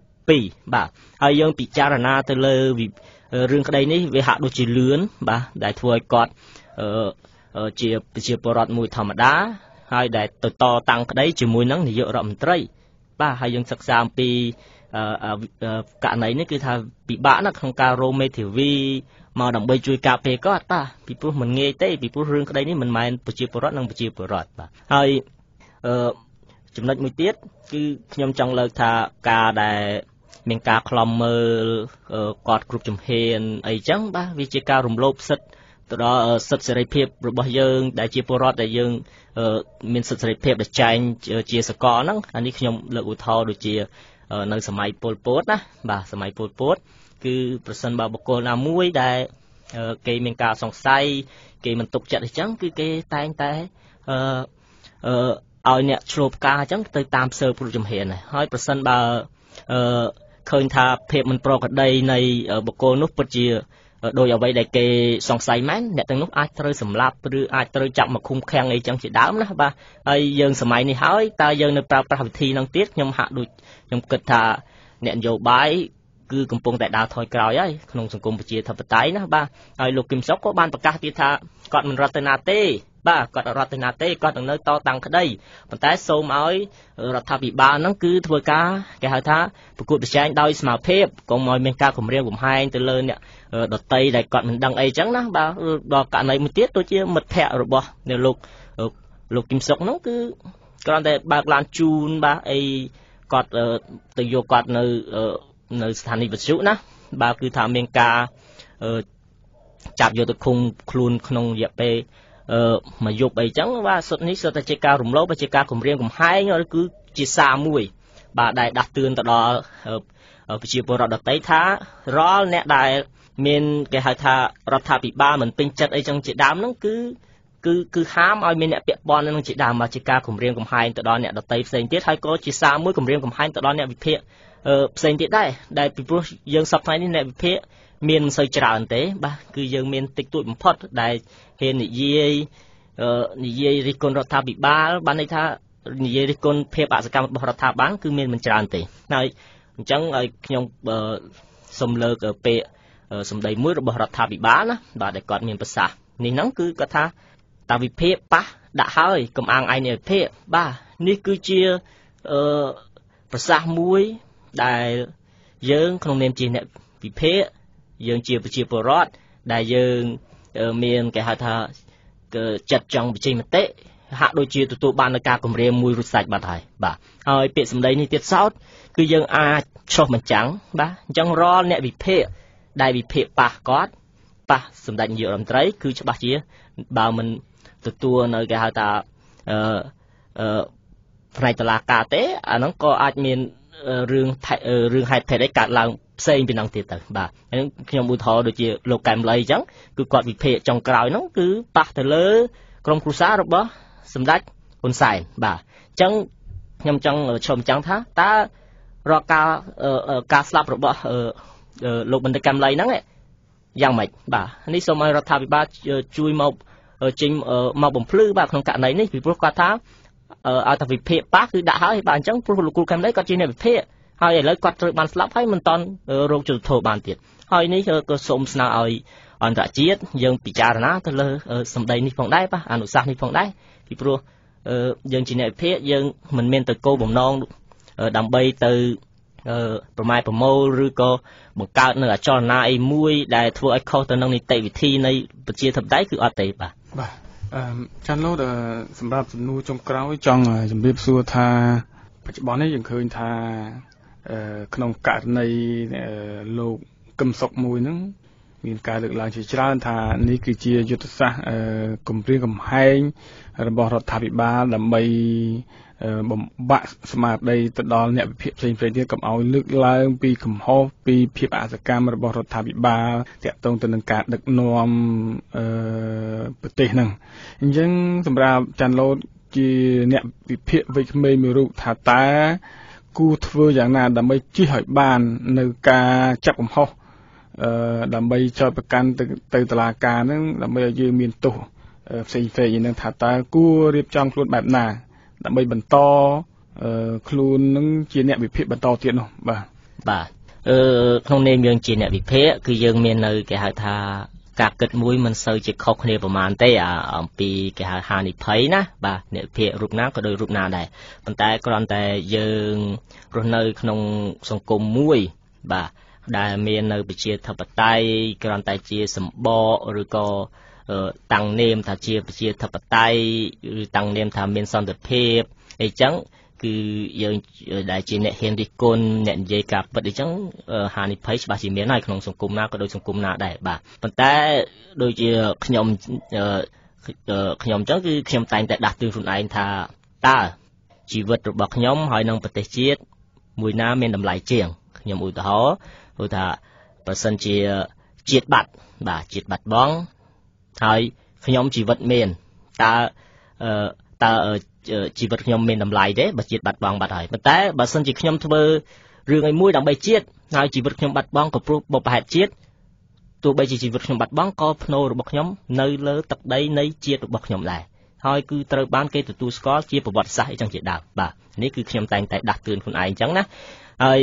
17បាទហើយយើងពិចារណាទៅលើរឿងក្តីនេះវាហាក់ដូចជាលឿនបាទដែលធ្វើឲ្យគាត់ជាប្រជាពលរដ្ឋមួយធម្មតាហើយដែលទៅតតាំងក្តីជាមួយនឹងនាយករដ្ឋមន្ត្រីបាទហើយយើងសិក្សាអំពីករណីនេះគឺថាពិបាកណាស់ក្នុងការរោមមេធាវីមកដើម្បីជួយការពារគាត់បាទពីព្រោះមិនងាយទេពីព្រោះរឿងក្តីនេះមិនមែនប្រជាពលរដ្ឋនិងប្រជាពលរដ្ឋបាទហើយចំណុចមួយទៀតគឺខ្ញុំចង់លើកថាការដែលមានការខ្លំមើលគាត់គ្រប់ជំហានអីចឹងបាទវាជាការរំលោភសិទ្ធិទៅដល់សិទ្ធិសេរីភាពរបស់យើងដែលជាពលរដ្ឋដែលយើងមានសិទ្ធិសេរីភាពដែលចែងជាសកលហ្នឹងអានេះខ្ញុំលើកឧទាហរណ៍ដូចជានៅសម័យប៉ុលពតណាបាទសម័យប៉ុលពតគឺប្រសិនបើបុគ្គលណាមួយដែលគេមានការសង្ស័យគេមិនទុកចិត្តអញ្ចឹងគឺគេតែងតែឲ្យអ្នកឆ្លូបការអញ្ចឹងទៅតាមស៊ើបគ្រប់ជំហានហើយប្រសិនបើឃើញថាភាពមិនប្រក្រតីនៃបុគ្គលនោះពិតជាโดยเอาไว้ได้เกสงสัยมั้ยអ្នកទាំងនោះអាចត្រូវសម្លាប់ឬអាចត្រូវចាប់មកឃុំឃាំងអីចឹងជាដើមណាបាទហើយយើងសម័យនេះហើយតើយើងនៅប្រើប្រាស់វិធីហ្នឹងទៀតខ្ញុំហាក់ដូចខ្ញុំគិតថាអ្នកនយោបាយគឺកំពុងតែដើរថយក្រោយហើយក្នុងសង្គមប្រជាធិបតេយ្យណាបាទហើយលោកគឹមសុខក៏បានប្រកាសទៀតថាគាត់មិនរត់ទៅណាទេបាទគាត់អត់រត់ទៅណាទេគាត់នឹងនៅតតាំងក្តីប៉ុន្តែសូមឲ្យរដ្ឋាភិបាលហ្នឹងគឺធ្វើការគេហៅថាប្រកួតប្រជែងដោយស្មារតីកុំឲ្យមានការគំរាមកំហែងទៅលើអ្នកដតីដែលគាត់មិនដឹងអីចឹងណាបាទដល់ករណីមួយទៀតដូចជាមិត្តភ័ក្តិរបស់នៅលោកគឹមសុខហ្នឹងគឺគ្រាន់តែបើកឡានជូនបាទអីគាត់ទៅយកគាត់នៅស្ថានីយវិទ្យុណាបាទគឺថាមានការចាប់យកទៅឃុំខ្លួនក្នុងរយៈពេលមកយប់អីចឹងបាទសុទ្ធនេះសុទ្ធតែជាការរំលោភជាការគំរាមកំហែងឬគឺជាសារមួយបាទដែលដាស់តឿនទៅដល់ប្រជាពលរដ្ឋដទៃថារាល់អ្នកដែលមានគេហៅថារដ្ឋាភិបាលមិនពេញចិត្តអីចឹងជាដើមហ្នឹងគឺហាមឲ្យមានអ្នកពាក់ព័ន្ធនឹងជាដើមមកជាការគំរាមកំហែងទៅដល់អ្នកដទៃផ្សេងទៀតហើយក៏ជាសារមួយគំរាមកំហែងទៅដល់អ្នកវិភាគផ្សេងទៀតដែរដែលពីព្រោះយើងសពថ្ងៃនេះអ្នកវិភាគមានមិនសូវច្រើនទេបាទគឺយើងមានតិចតួចបំផុតដែលហ៊ាននិយាយរិះគន់រដ្ឋាភិបាលបានន័យថានិយាយរិះគន់ភាពអសកម្មរបស់រដ្ឋាភិបាលគឺមានមិនច្រើនទេហើយអញ្ចឹងឲ្យខ្ញុំសូមលើកពាក្យសម្ដីមួយរបស់រដ្ឋាភិបាលណាបាទដែលគាត់មានប្រសាសន៍នេះហ្នឹងគឺគាត់ថាតាវិភាគប៉ះដាក់ហើយកុំអាងឯងនៃវិភាគបាទនេះគឺជាប្រសាសន៍មួយដែលយើងក្នុងនាមជាអ្នកវិភាគយើងជាប្រជាពលរដ្ឋដែលយើងមានគេហៅថាចិត្តចង់បញ្ចេញមតិហាក់ដូចជាទទួលបាននូវការគម្រាមមួយរួចស្រេចបាត់ហើយបាទហើយពាក្យសម្ដីនេះទៀតសោតគឺយើងអាចឆ្លុះបញ្ចាំងបាទអញ្ចឹងរាល់អ្នកវិភាគដែលវិភាគប៉ះគាត់ប៉ះសម្ដេចនាយករដ្ឋមន្ត្រីគឺច្បាស់ជាបើមិនទទួលនៅគេហៅថាផ្នែកតុលាការទេអាហ្នឹងក៏អាចមានរឿងហេតុភេទអីកើតឡើងផ្សេងពីហ្នឹងទៀតទៅបាទហើយខ្ញុំឧទាហរណ៍ដូចជាលោកកែមលីអញ្ចឹងគឺគាត់វិភាគចុងក្រោយហ្នឹងគឺប៉ះទៅលើក្រុមគ្រួសាររបស់សម្ដេចហ៊ុនសែនបាទអញ្ចឹងខ្ញុំចង់ឈមចាំងថាតើរកការស្លាប់របស់លោកបណ្ឌិតកែមលីហ្នឹងយ៉ាងម៉េចបាទនេះសូមឲ្យរដ្ឋាភិបាលជួយមកចេញមកបំភ្លឺបាទក្នុងករណីនេះពីព្រោះគាត់ថាឲ្យតែវិភាគប៉ះគឺដាក់ហើយបាទអញ្ចឹងព្រោះលោកគ្រូកែមលីគាត់ជាអ្នកវិភាគហើយឥឡូវគាត់ត្រូវបានស្លាប់ហើយមិនតាន់រោគជលធោបានទៀតហើយនេះក៏សូមស្នើឲ្យអន្តរជាតិយើងពិចារណាទៅលើសម្ដីនេះផងដែរបាទអនុសាសន៍នេះផងដែរពីព្រោះយើងជាអ្នកវិភាគយើងមិនមានទៅគោលបំណងដើម្បីទៅប្រម៉ែប្រមូលឬក៏បង្កើតនៅអចលនៈអីមួយដែលធ្វើឲ្យខុសទៅនឹងនីតិវិធីនៃប្រជាធិបតេយ្យគឺអត់ទេបាទចាន់លោតសម្រាប់សំណួរចុងក្រោយចង់ជម្រាបសួរថាបច្ចុប្បន្ននេះយើងឃើញថាក្នុងករណីលោកកឹមសុខមួយហ្នឹងមានការលើកឡើងជាច្រើនថានេះគឺជាយុទ្ធសាស្ត្រគម្រាមកំហែងរបស់រដ្ឋាភិបាលដើម្បីបំបាក់ស្មារតីទៅដល់អ្នកវិភាគផ្សេងៗទៀតកុំឲ្យលើកឡើងពីកំហុសពីភាពអសកម្មរបស់រដ្ឋាភិបាលទាក់ទងទៅនឹងការដឹកនាំប្រទេសហ្នឹងអញ្ចឹងសម្រាប់ចាន់លូតជាអ្នកវិភាគវ័យក្មេងមួយរូបថាតើគួរធ្វើយ៉ាងណាដើម្បីជៀសឲ្យបាននៅការចាប់កំហុសដើម្បីចោទប្រកាន់ទៅតុលាការហ្នឹងដើម្បីឲ្យយើងមានទោសផ្សេងៗហ្នឹងថាតើគួររៀបចំខ្លួនបែបណាដើម្បីបន្តខ្លួននឹងជាអ្នកវិភាគបន្តទៀតនោះបាទក្នុងនាមយើងជាអ្នកវិភាគគឺយើងមាននៅគេហៅថាការគិតមួយមិនសូវជាខុសគ្នាប្រហែលទេអំពីគេហៅហានិភ័យណាបាទអ្នកវិភាគរូបណាក៏ដូចរូបណាដែរប៉ុន្តែគ្រាន់តែយើងរស់នៅក្នុងសង្គមមួយបាទដែលមាននៅប្រជាធិបតេយ្យគ្រាន់តែជាសម្បកឬក៏តាំងនាមថាជាប្រជាធិបតេយ្យឬតាំងនាមថាមានសន្តិភាពអីចឹងគឺយើងដែលជាអ្នកហ៊ានរិះគន់អ្នកនិយាយការពិតអីចឹងហានិភ័យច្បាស់ជាមានហើយក្នុងសង្គមណាក៏ដូចសង្គមណាដែរបាទប៉ុន្តែដូចជាខ្ញុំចឹងគឺខ្ញុំតែងតែដាស់តឿនខ្លួនឯងថាតើជីវិតរបស់ខ្ញុំហើយនឹងប្រទេសជាតិមួយណាមានតម្លៃជាងខ្ញុំឧទាហរណ៍ថាបើសិនជាជាតិបាត់បាទជាតិបាត់បង់ហើយខ្ញុំជីវិតមានតើជីវិតខ្ញុំមានតម្លៃទេបើជាតិបាត់បង់បាត់ហើយប៉ុន្តែបើសិនជាខ្ញុំធ្វើរឿងអីមួយដើម្បីជាតិហើយជីវិតខ្ញុំបាត់បង់ក៏ព្រោះបុព្វហេតុជាតិទោះបីជាជីវិតខ្ញុំបាត់បង់ក៏ភ្នូររបស់ខ្ញុំនៅលើទឹកដីនៃជាតិរបស់ខ្ញុំដែរហើយគឺត្រូវបានគេទទួលស្គាល់ជាប្រវត្តិសាស្ត្រអីចឹងជាដើមបាទនេះគឺខ្ញុំតែងតែដាស់តឿនខ្លួនឯងចឹងណាហើយ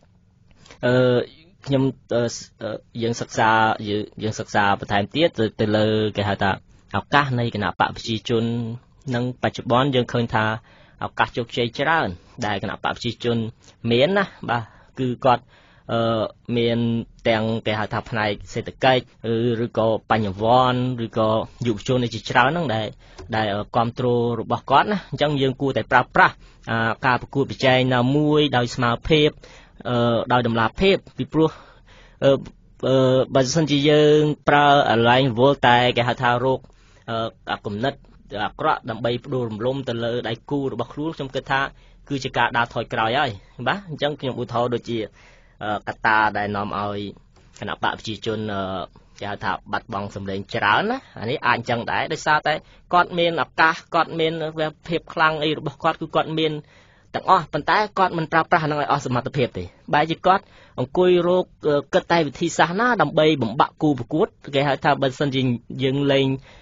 ខ្ញុំយើងសិក្សាបន្ថែមទៀតទៅលើគេហៅថាឱកាសនៃគណៈបកប្រជាជននិងបច្ចុប្បន្នយើងឃើញថាឱកាសជោគជ័យច្រើនដែលគណៈបកប្រជាជនមានណាបាទគឺគាត់មានទាំងគេហៅថាផ្នែកសេដ្ឋកិច្ចឬក៏បញ្ញវន្តឬក៏យុវជនជាច្រើនហ្នឹងដែលគ្រប់គ្រងរបស់គាត់ណាអញ្ចឹងយើងគួរតែប្រើប្រាស់ការប្រកួតប្រជែងណាមួយដោយស្មារតីដោយតម្លាភាពពីព្រោះបើសិនជាយើងប្រើអាឡែងវល់តែគេហៅថារោគគំនិតអាក្រក់ដើម្បីផ្ដួលរំលំទៅលើដៃគូរបស់ខ្លួនខ្ញុំគិតថាគឺជាការដើរថយក្រោយហើយបាទអញ្ចឹងខ្ញុំឧទាហរណ៍ដូចជាកត្តាដែលនាំឲ្យគណៈបកប្រជាជនគេហៅថាបាត់បង់សម្លេងច្រើនណាអានេះអាចអញ្ចឹងដែរដោយសារតែគាត់មានឱកាសគាត់មានភាពខ្លាំងអីរបស់គាត់គឺគាត់មានទាំងអស់ប៉ុន្តែគាត់មិនប្រើប្រាស់ហ្នឹងឲ្យអស់សមត្ថភាពទេបែរជាគាត់អង្គុយរកគិតតែវិធីសាស្ត្រណាដើម្បីបំបាក់គូប្រកួតគេហៅថាបើសិនជាយើងលេង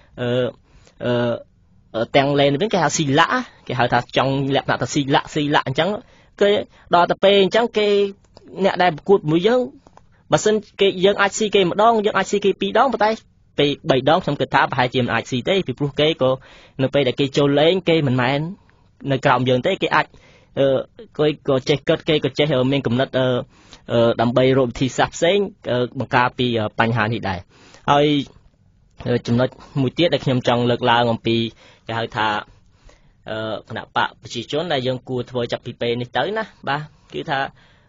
ទាំងលេងវិញគេហៅស៊ីឡាគេហៅថាចង់លក្ខណៈថាស៊ីឡាអញ្ចឹងគេដល់ទៅពេលអញ្ចឹងគេអ្នកដែលប្រកួតមួយយើងបើសិនគេយើងអាចស៊ីគេម្ដងយើងអាចស៊ីគេពីរដងប៉ុន្តែពេល3ដងខ្ញុំគិតថាប្រហែលជាមិនអាចស៊ីទេពីព្រោះគេក៏នៅពេលដែលគេចូលលេងគេមិនមែននៅក្រោមយើងទេគេអាចគេក៏ចេះគិតគេក៏ចេះមានគំនិតដើម្បីរកវិធីសាស្ត្រផ្សេងបង្ការពីបញ្ហានេះដែរហើយចំណុចមួយទៀតដែលខ្ញុំចង់លើកឡើងអំពីគេហៅថាគណៈបកប្រជាជនដែលយើងគួរធ្វើចាប់ពីពេលនេះទៅណាបាទគឺថា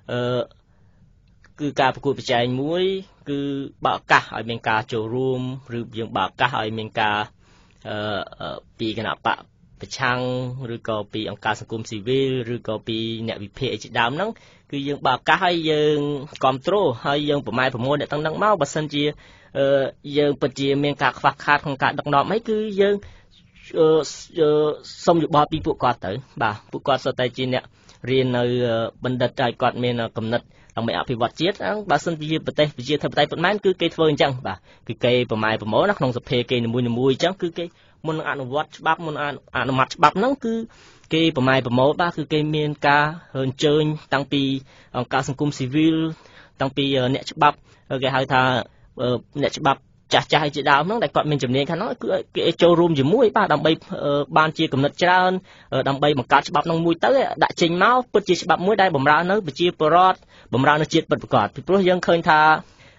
គឺការប្រកួតប្រជែងមួយគឺបើឱកាសឲ្យមានការចូលរួមឬយើងបើឱកាសឲ្យមានការពីគណៈបកប្រឆាំងឬក៏ពីអង្គការសង្គមស៊ីវិលឬក៏ពីអ្នកវិភាគជាដើមហ្នឹងគឺយើងបើឱកាសឲ្យយើងគ្រប់គ្រងហើយយើងប្រម៉ែប្រមូលអ្នកទាំងហ្នឹងមកបើសិនជាយើងពិតជាមានការខ្វះខាតក្នុងការដឹកនាំអីគឺយើងសុំយោបល់ពីពួកគាត់ទៅបាទពួកគាត់សុទ្ធតែជាអ្នករៀននៅបណ្ឌិតហើយគាត់មានគំនិតដើម្បីអភិវឌ្ឍជាតិបើសិនជាប្រទេសប្រជាធិបតេយ្យប៉ុន្មានគឺគេធ្វើអញ្ចឹងបាទគឺគេប្រម៉ែប្រមូលណាក្នុងសភាគេនីមួយៗអញ្ចឹងគឺគេមុននឹងអនុវត្តច្បាប់មុនអនុម័តច្បាប់ហ្នឹងគឺគេប្រម៉ែប្រមូលបាទគឺគេមានការអញ្ជើញតាំងពីអង្គការសង្គមស៊ីវិលតាំងពីអ្នកច្បាប់គេហៅថាអ្នកច្បាប់ចាស់ៗជាដើមហ្នឹងដែលគាត់មានជំនាញខាងហ្នឹងគឺគេចូលរួមជាមួយបាទដើម្បីបានជាគំនិតច្រើនដើម្បីបង្កើតច្បាប់ហ្នឹងមួយទៅដាក់ចេញមកពិតជាច្បាប់មួយដែលបម្រើនៅប្រជាពលរដ្ឋបម្រើនៅជាតិពិតប្រាកដពីព្រោះយើងឃើញថា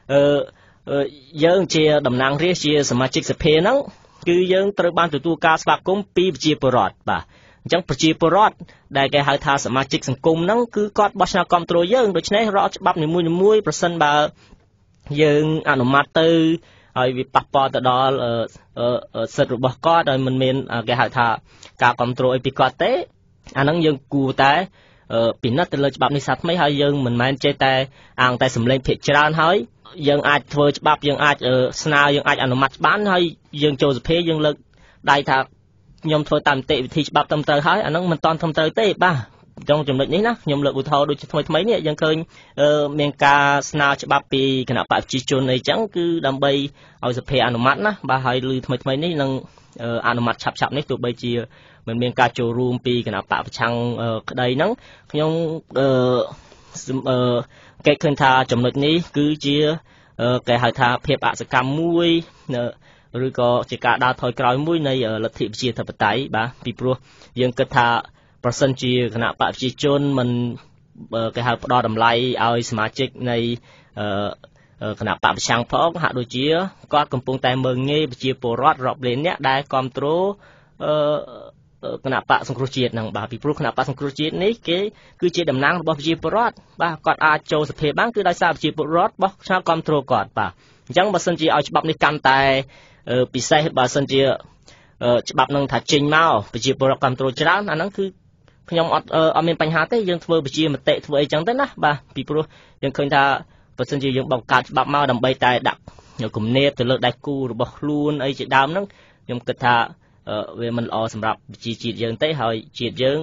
យើងជាតំណាងរាស្ត្រជាសមាជិកសភាហ្នឹងគឺយើងត្រូវបានទទួលការស្វាគមន៍ពីប្រជាពលរដ្ឋបាទអញ្ចឹងប្រជាពលរដ្ឋដែលគេហៅថាសមាជិកសង្គមហ្នឹងគឺគាត់បោះឆ្នោតគ្រប់គ្រងយើងដូច្នេះរាល់ច្បាប់នីមួយៗប្រសិនបើយើងអនុម័តទៅហើយវាប៉ះពាល់ទៅដល់សិទ្ធិរបស់គាត់ហើយមិនមានគេហៅថាការគ្រប់គ្រងអីពីគាត់ទេអាហ្នឹងយើងគួរតែពិនិត្យទៅលើច្បាប់នេះសាថ្មីហើយយើងមិនមែនចេះតែអាងតែសម្លេងភាគច្រើនហើយយើងអាចធ្វើច្បាប់យើងអាចស្នើយើងអាចអនុម័តច្បាប់ហើយយើងចូលសភាយើងលើកដៃថាខ្ញុំធ្វើតាមនីតិវិធីច្បាប់ត្រឹមត្រូវហើយអាហ្នឹងមិនតាន់ត្រឹមត្រូវទេបាទtrongចំណុចនេះណាខ្ញុំលើកឧទាហរណ៍ដូចថ្មីនេះយើងឃើញមានការស្នើច្បាប់ពីគណៈបព្វជិជនអីចឹងគឺដើម្បីឲ្យសភាអនុម័តណាបាទហើយលឺថ្មីនេះនឹងអនុម័តឆាប់នេះទោះបីជាមិនមានការចូលរួមពីគណៈបកប្រឆាំងក្តីហ្នឹងខ្ញុំគេឃើញថាចំណុចនេះគឺជាគេហៅថាភាពអសកម្មមួយឬក៏ជាការដើរថយក្រោយមួយនៃលទ្ធិប្រជាធិបតេយ្យបាទពីព្រោះយើងគិតថាប្រសិនជាគណៈបកប្រជាជនមិនគេហៅផ្ដល់តម្លៃឲ្យសមាជិកនៃគណៈបកប្រឆាំងផងហាក់ដូចជាគាត់កំពុងតែមើងងាយប្រជាពលរដ្ឋរាប់លានអ្នកដែលគ្រប់គ្រងគណៈបកសង្គ្រោះជាតិហ្នឹងបាទពីព្រោះគណៈបកសង្គ្រោះជាតិនេះគេគឺជាតំណាងរបស់ប្រជាពលរដ្ឋបាទគាត់អាចចូលសភាបានគឺដោយសារប្រជាពលរដ្ឋបោះឆ្នោតគ្រប់គ្រងគាត់បាទអញ្ចឹងបើសិនជាឲ្យច្បាប់នេះកាន់តែពិសេសបើសិនជាច្បាប់នឹងថាចេញមកប្រជាពលរដ្ឋគ្រប់គ្រងច្រើនអាហ្នឹងគឺខ្ញុំអត់មានបញ្ហាទេយើងធ្វើប្រជាមតិធ្វើអីចឹងទៅណាបាទពីព្រោះយើងឃើញថាបើសិនជាយើងបង្កើតច្បាប់មកដើម្បីតែដាក់គំនាបទៅលើដៃគូរបស់ខ្លួនអីជាដើមហ្នឹងខ្ញុំគិតថាវាមិនល្អសម្រាប់ប្រជាជាតិយើងទេហើយជាតិយើង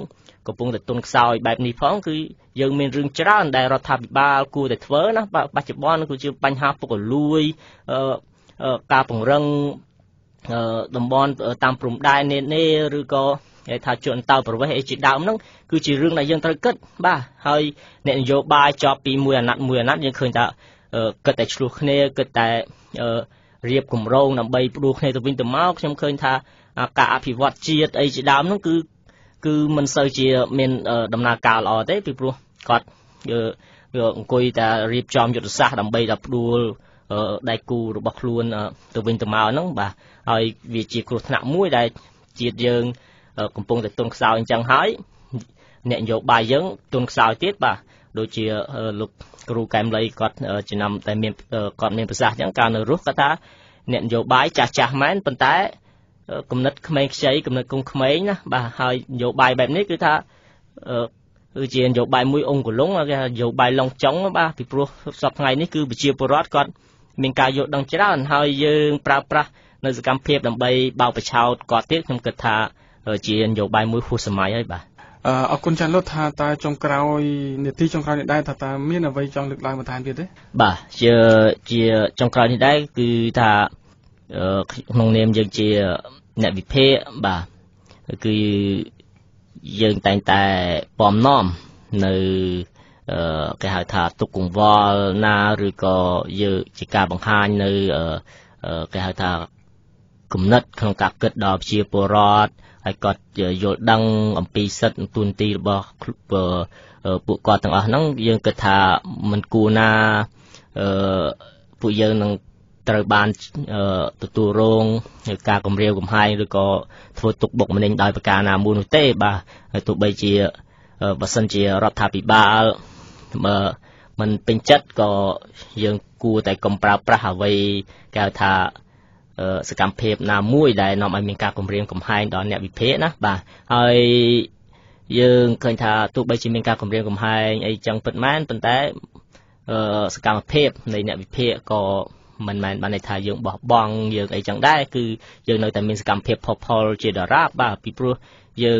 កំពុងតែទុនខ្សោយបែបនេះផងគឺយើងមានរឿងច្រើនដែលរដ្ឋាភិបាលគួរតែធ្វើណាបច្ចុប្បន្នគឺជាបញ្ហាពុករលួយការពង្រឹងតំបន់តាមព្រំដែននេះឬក៏គេថាជួនតើប្រវេសអីជាដើមហ្នឹងគឺជារឿងដែលយើងត្រូវគិតបាទហើយអ្នកនយោបាយជាប់ពីមួយអាណត្តិយើងឃើញថាគិតតែឆ្លោះគ្នាគិតតែរៀបគម្រោងដើម្បីផ្ដួលគ្នាទៅវិញទៅមកខ្ញុំឃើញថាការអភិវឌ្ឍជាតិអីជាដើមហ្នឹងគឺមិនសូវជាមានដំណើរការល្អទេពីព្រោះគាត់អង្គុយតែរៀបចំយុទ្ធសាស្ត្រដើម្បីដល់ផ្ដួលដៃគូរបស់ខ្លួនទៅវិញទៅមកហ្នឹងបាទហើយវាជាគ្រោះថ្នាក់មួយដែលជាតិយើងកំពុងតែទុនខ្សោយអញ្ចឹងហើយអ្នកនយោបាយយើងទុនខ្សោយទៀតបាទដូចជាលោកគ្រូកែមលីគាត់ចំណាំតែមានគាត់មានប្រសាសន៍អញ្ចឹងកាលនៅរស់គាត់ថាអ្នកនយោបាយចាស់មែនប៉ុន្តែគំនិតក្មេងខ្ចីគំនិតកុំក្មេងណាបាទហើយនយោបាយបែបនេះគឺថាគឺជានយោបាយមួយអង្គលងគេថានយោបាយឡុងចុងបាទពីព្រោះសប្តាហ៍ថ្ងៃនេះគឺប្រជាពលរដ្ឋគាត់មានការយល់ដឹងច្រើនហើយយើងប្រើប្រាស់នៅសកម្មភាពដើម្បីបោកបញ្ឆោតគាត់ទៀតខ្ញុំគិតថាជានយោបាយមួយហួសសម័យហើយបាទអរគុណចាន់លុតថាតើចុងក្រោយនីតិចុងក្រោយនេះដែរថាតើមានអ្វីចង់លើកឡើងបន្ថែមទៀតទេបាទជាចុងក្រោយនេះដែរគឺថាក្នុងនាមយើងជាអ្នកវិភាគបាទគឺយើងតែងតែពំនាំនៅគេហៅថាទុកកង្វល់ណាឬក៏យើងជាការបង្ហាញនៅគេហៅថាគំនិតក្នុងការគិតដល់ប្រជាពលរដ្ឋហើយគាត់យល់ដឹងអំពីសិទ្ធិទូនទីរបស់ពួកគាត់ទាំងអស់ហ្នឹងយើងគិតថាមិនគួរណាពួកយើងនឹងត្រូវបានទទួលរងការគំរាមកំហែងឬក៏ធ្វើទុកបុកម្នេញដោយប្រការណាមួយនោះទេបាទហើយទោះបីជាបើសិនជារដ្ឋាភិបាលមិនពេញចិត្តក៏យើងគួរតែកុំប្រើប្រាស់អ្វីគេហៅថាសកម្មភាពណាមួយដែលនាំឲ្យមានការគំរាមកំហែងដល់អ្នកវិភាគណាបាទហើយយើងឃើញថាទោះបីជាមានការគំរាមកំហែងអីចឹងពិតមែនប៉ុន្តែសកម្មភាពនៃអ្នកវិភាគក៏មិនមែនបានន័យថាយើងបោះបង់យើងអីចឹងដែរគឺយើងនៅតែមានសកម្មភាពផុសផុលជាដរាបបាទពីព្រោះយើង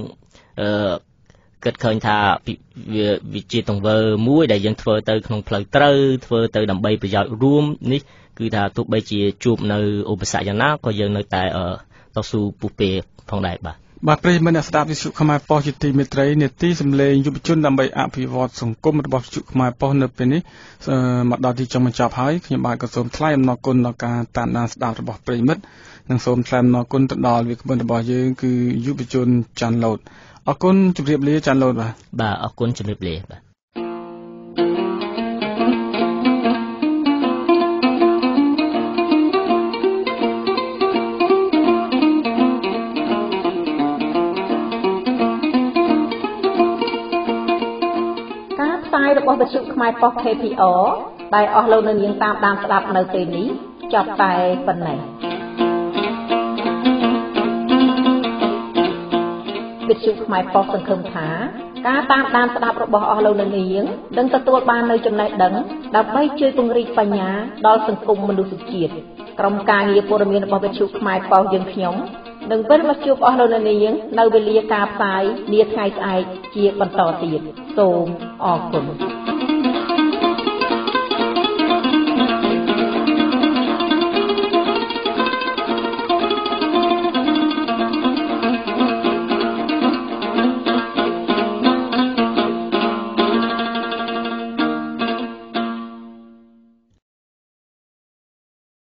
គិតឃើញថាវាជាទង្វើមួយដែលយើងធ្វើទៅក្នុងផ្លូវត្រូវធ្វើទៅដើម្បីប្រយោជន៍រួមនេះគឺថាទោះបីជាជួបនៅឧបសគ្គយ៉ាងណាក៏យើងនៅតែតស៊ូពុះពេផងដែរបាទប្រិយមិត្តអ្នកស្ដាប់វិទ្យុខ្មែរប៉ុស្តិ៍ជាទីមេត្រីនេតិសម្លេងយុវជនដើម្បីអភិវឌ្ឍសង្គមរបស់វិទ្យុខ្មែរប៉ុស្តិ៍នៅពេលនេះមកដល់ទីចុងបញ្ចប់ហើយខ្ញុំបាទក៏សូមថ្លែងអំណរគុណដល់ការតាមដានស្ដាប់របស់ប្រិយមិត្តនិងសូមថ្លែងអំណរគុណទៅដល់វាគ្មិនរបស់យើងគឺយុវជនចាន់ឡូតអរគុណជម្រាបលាចាន់ឡូតបាទអរគុណជម្រាបលាបាទរបស់វិទ្យុខ្មែរប៉ុស្តិ៍ KPR ដែលអស់លោកនាងតាមដានស្ដាប់នៅពេលនេះចប់តែប៉ុណ្ណេះវិទ្យុខ្មែរប៉ុស្តិ៍សង្ឃឹមថាការតាមដានស្ដាប់របស់អស់លោកនាងនឹងទទួលបាននូវចំណេះដឹងដើម្បីជួយពង្រីកបញ្ញាដល់សង្គមមនុស្សជាតិក្រុមការងារព័ត៌មានរបស់វិទ្យុខ្មែរប៉ុស្តិ៍យើងខ្ញុំនឹងវិលមកជួបអស់លោកនាងនៅវេលាការផ្សាយនាថ្ងៃស្អែកជាបន្តទៀតសូមអរគុណ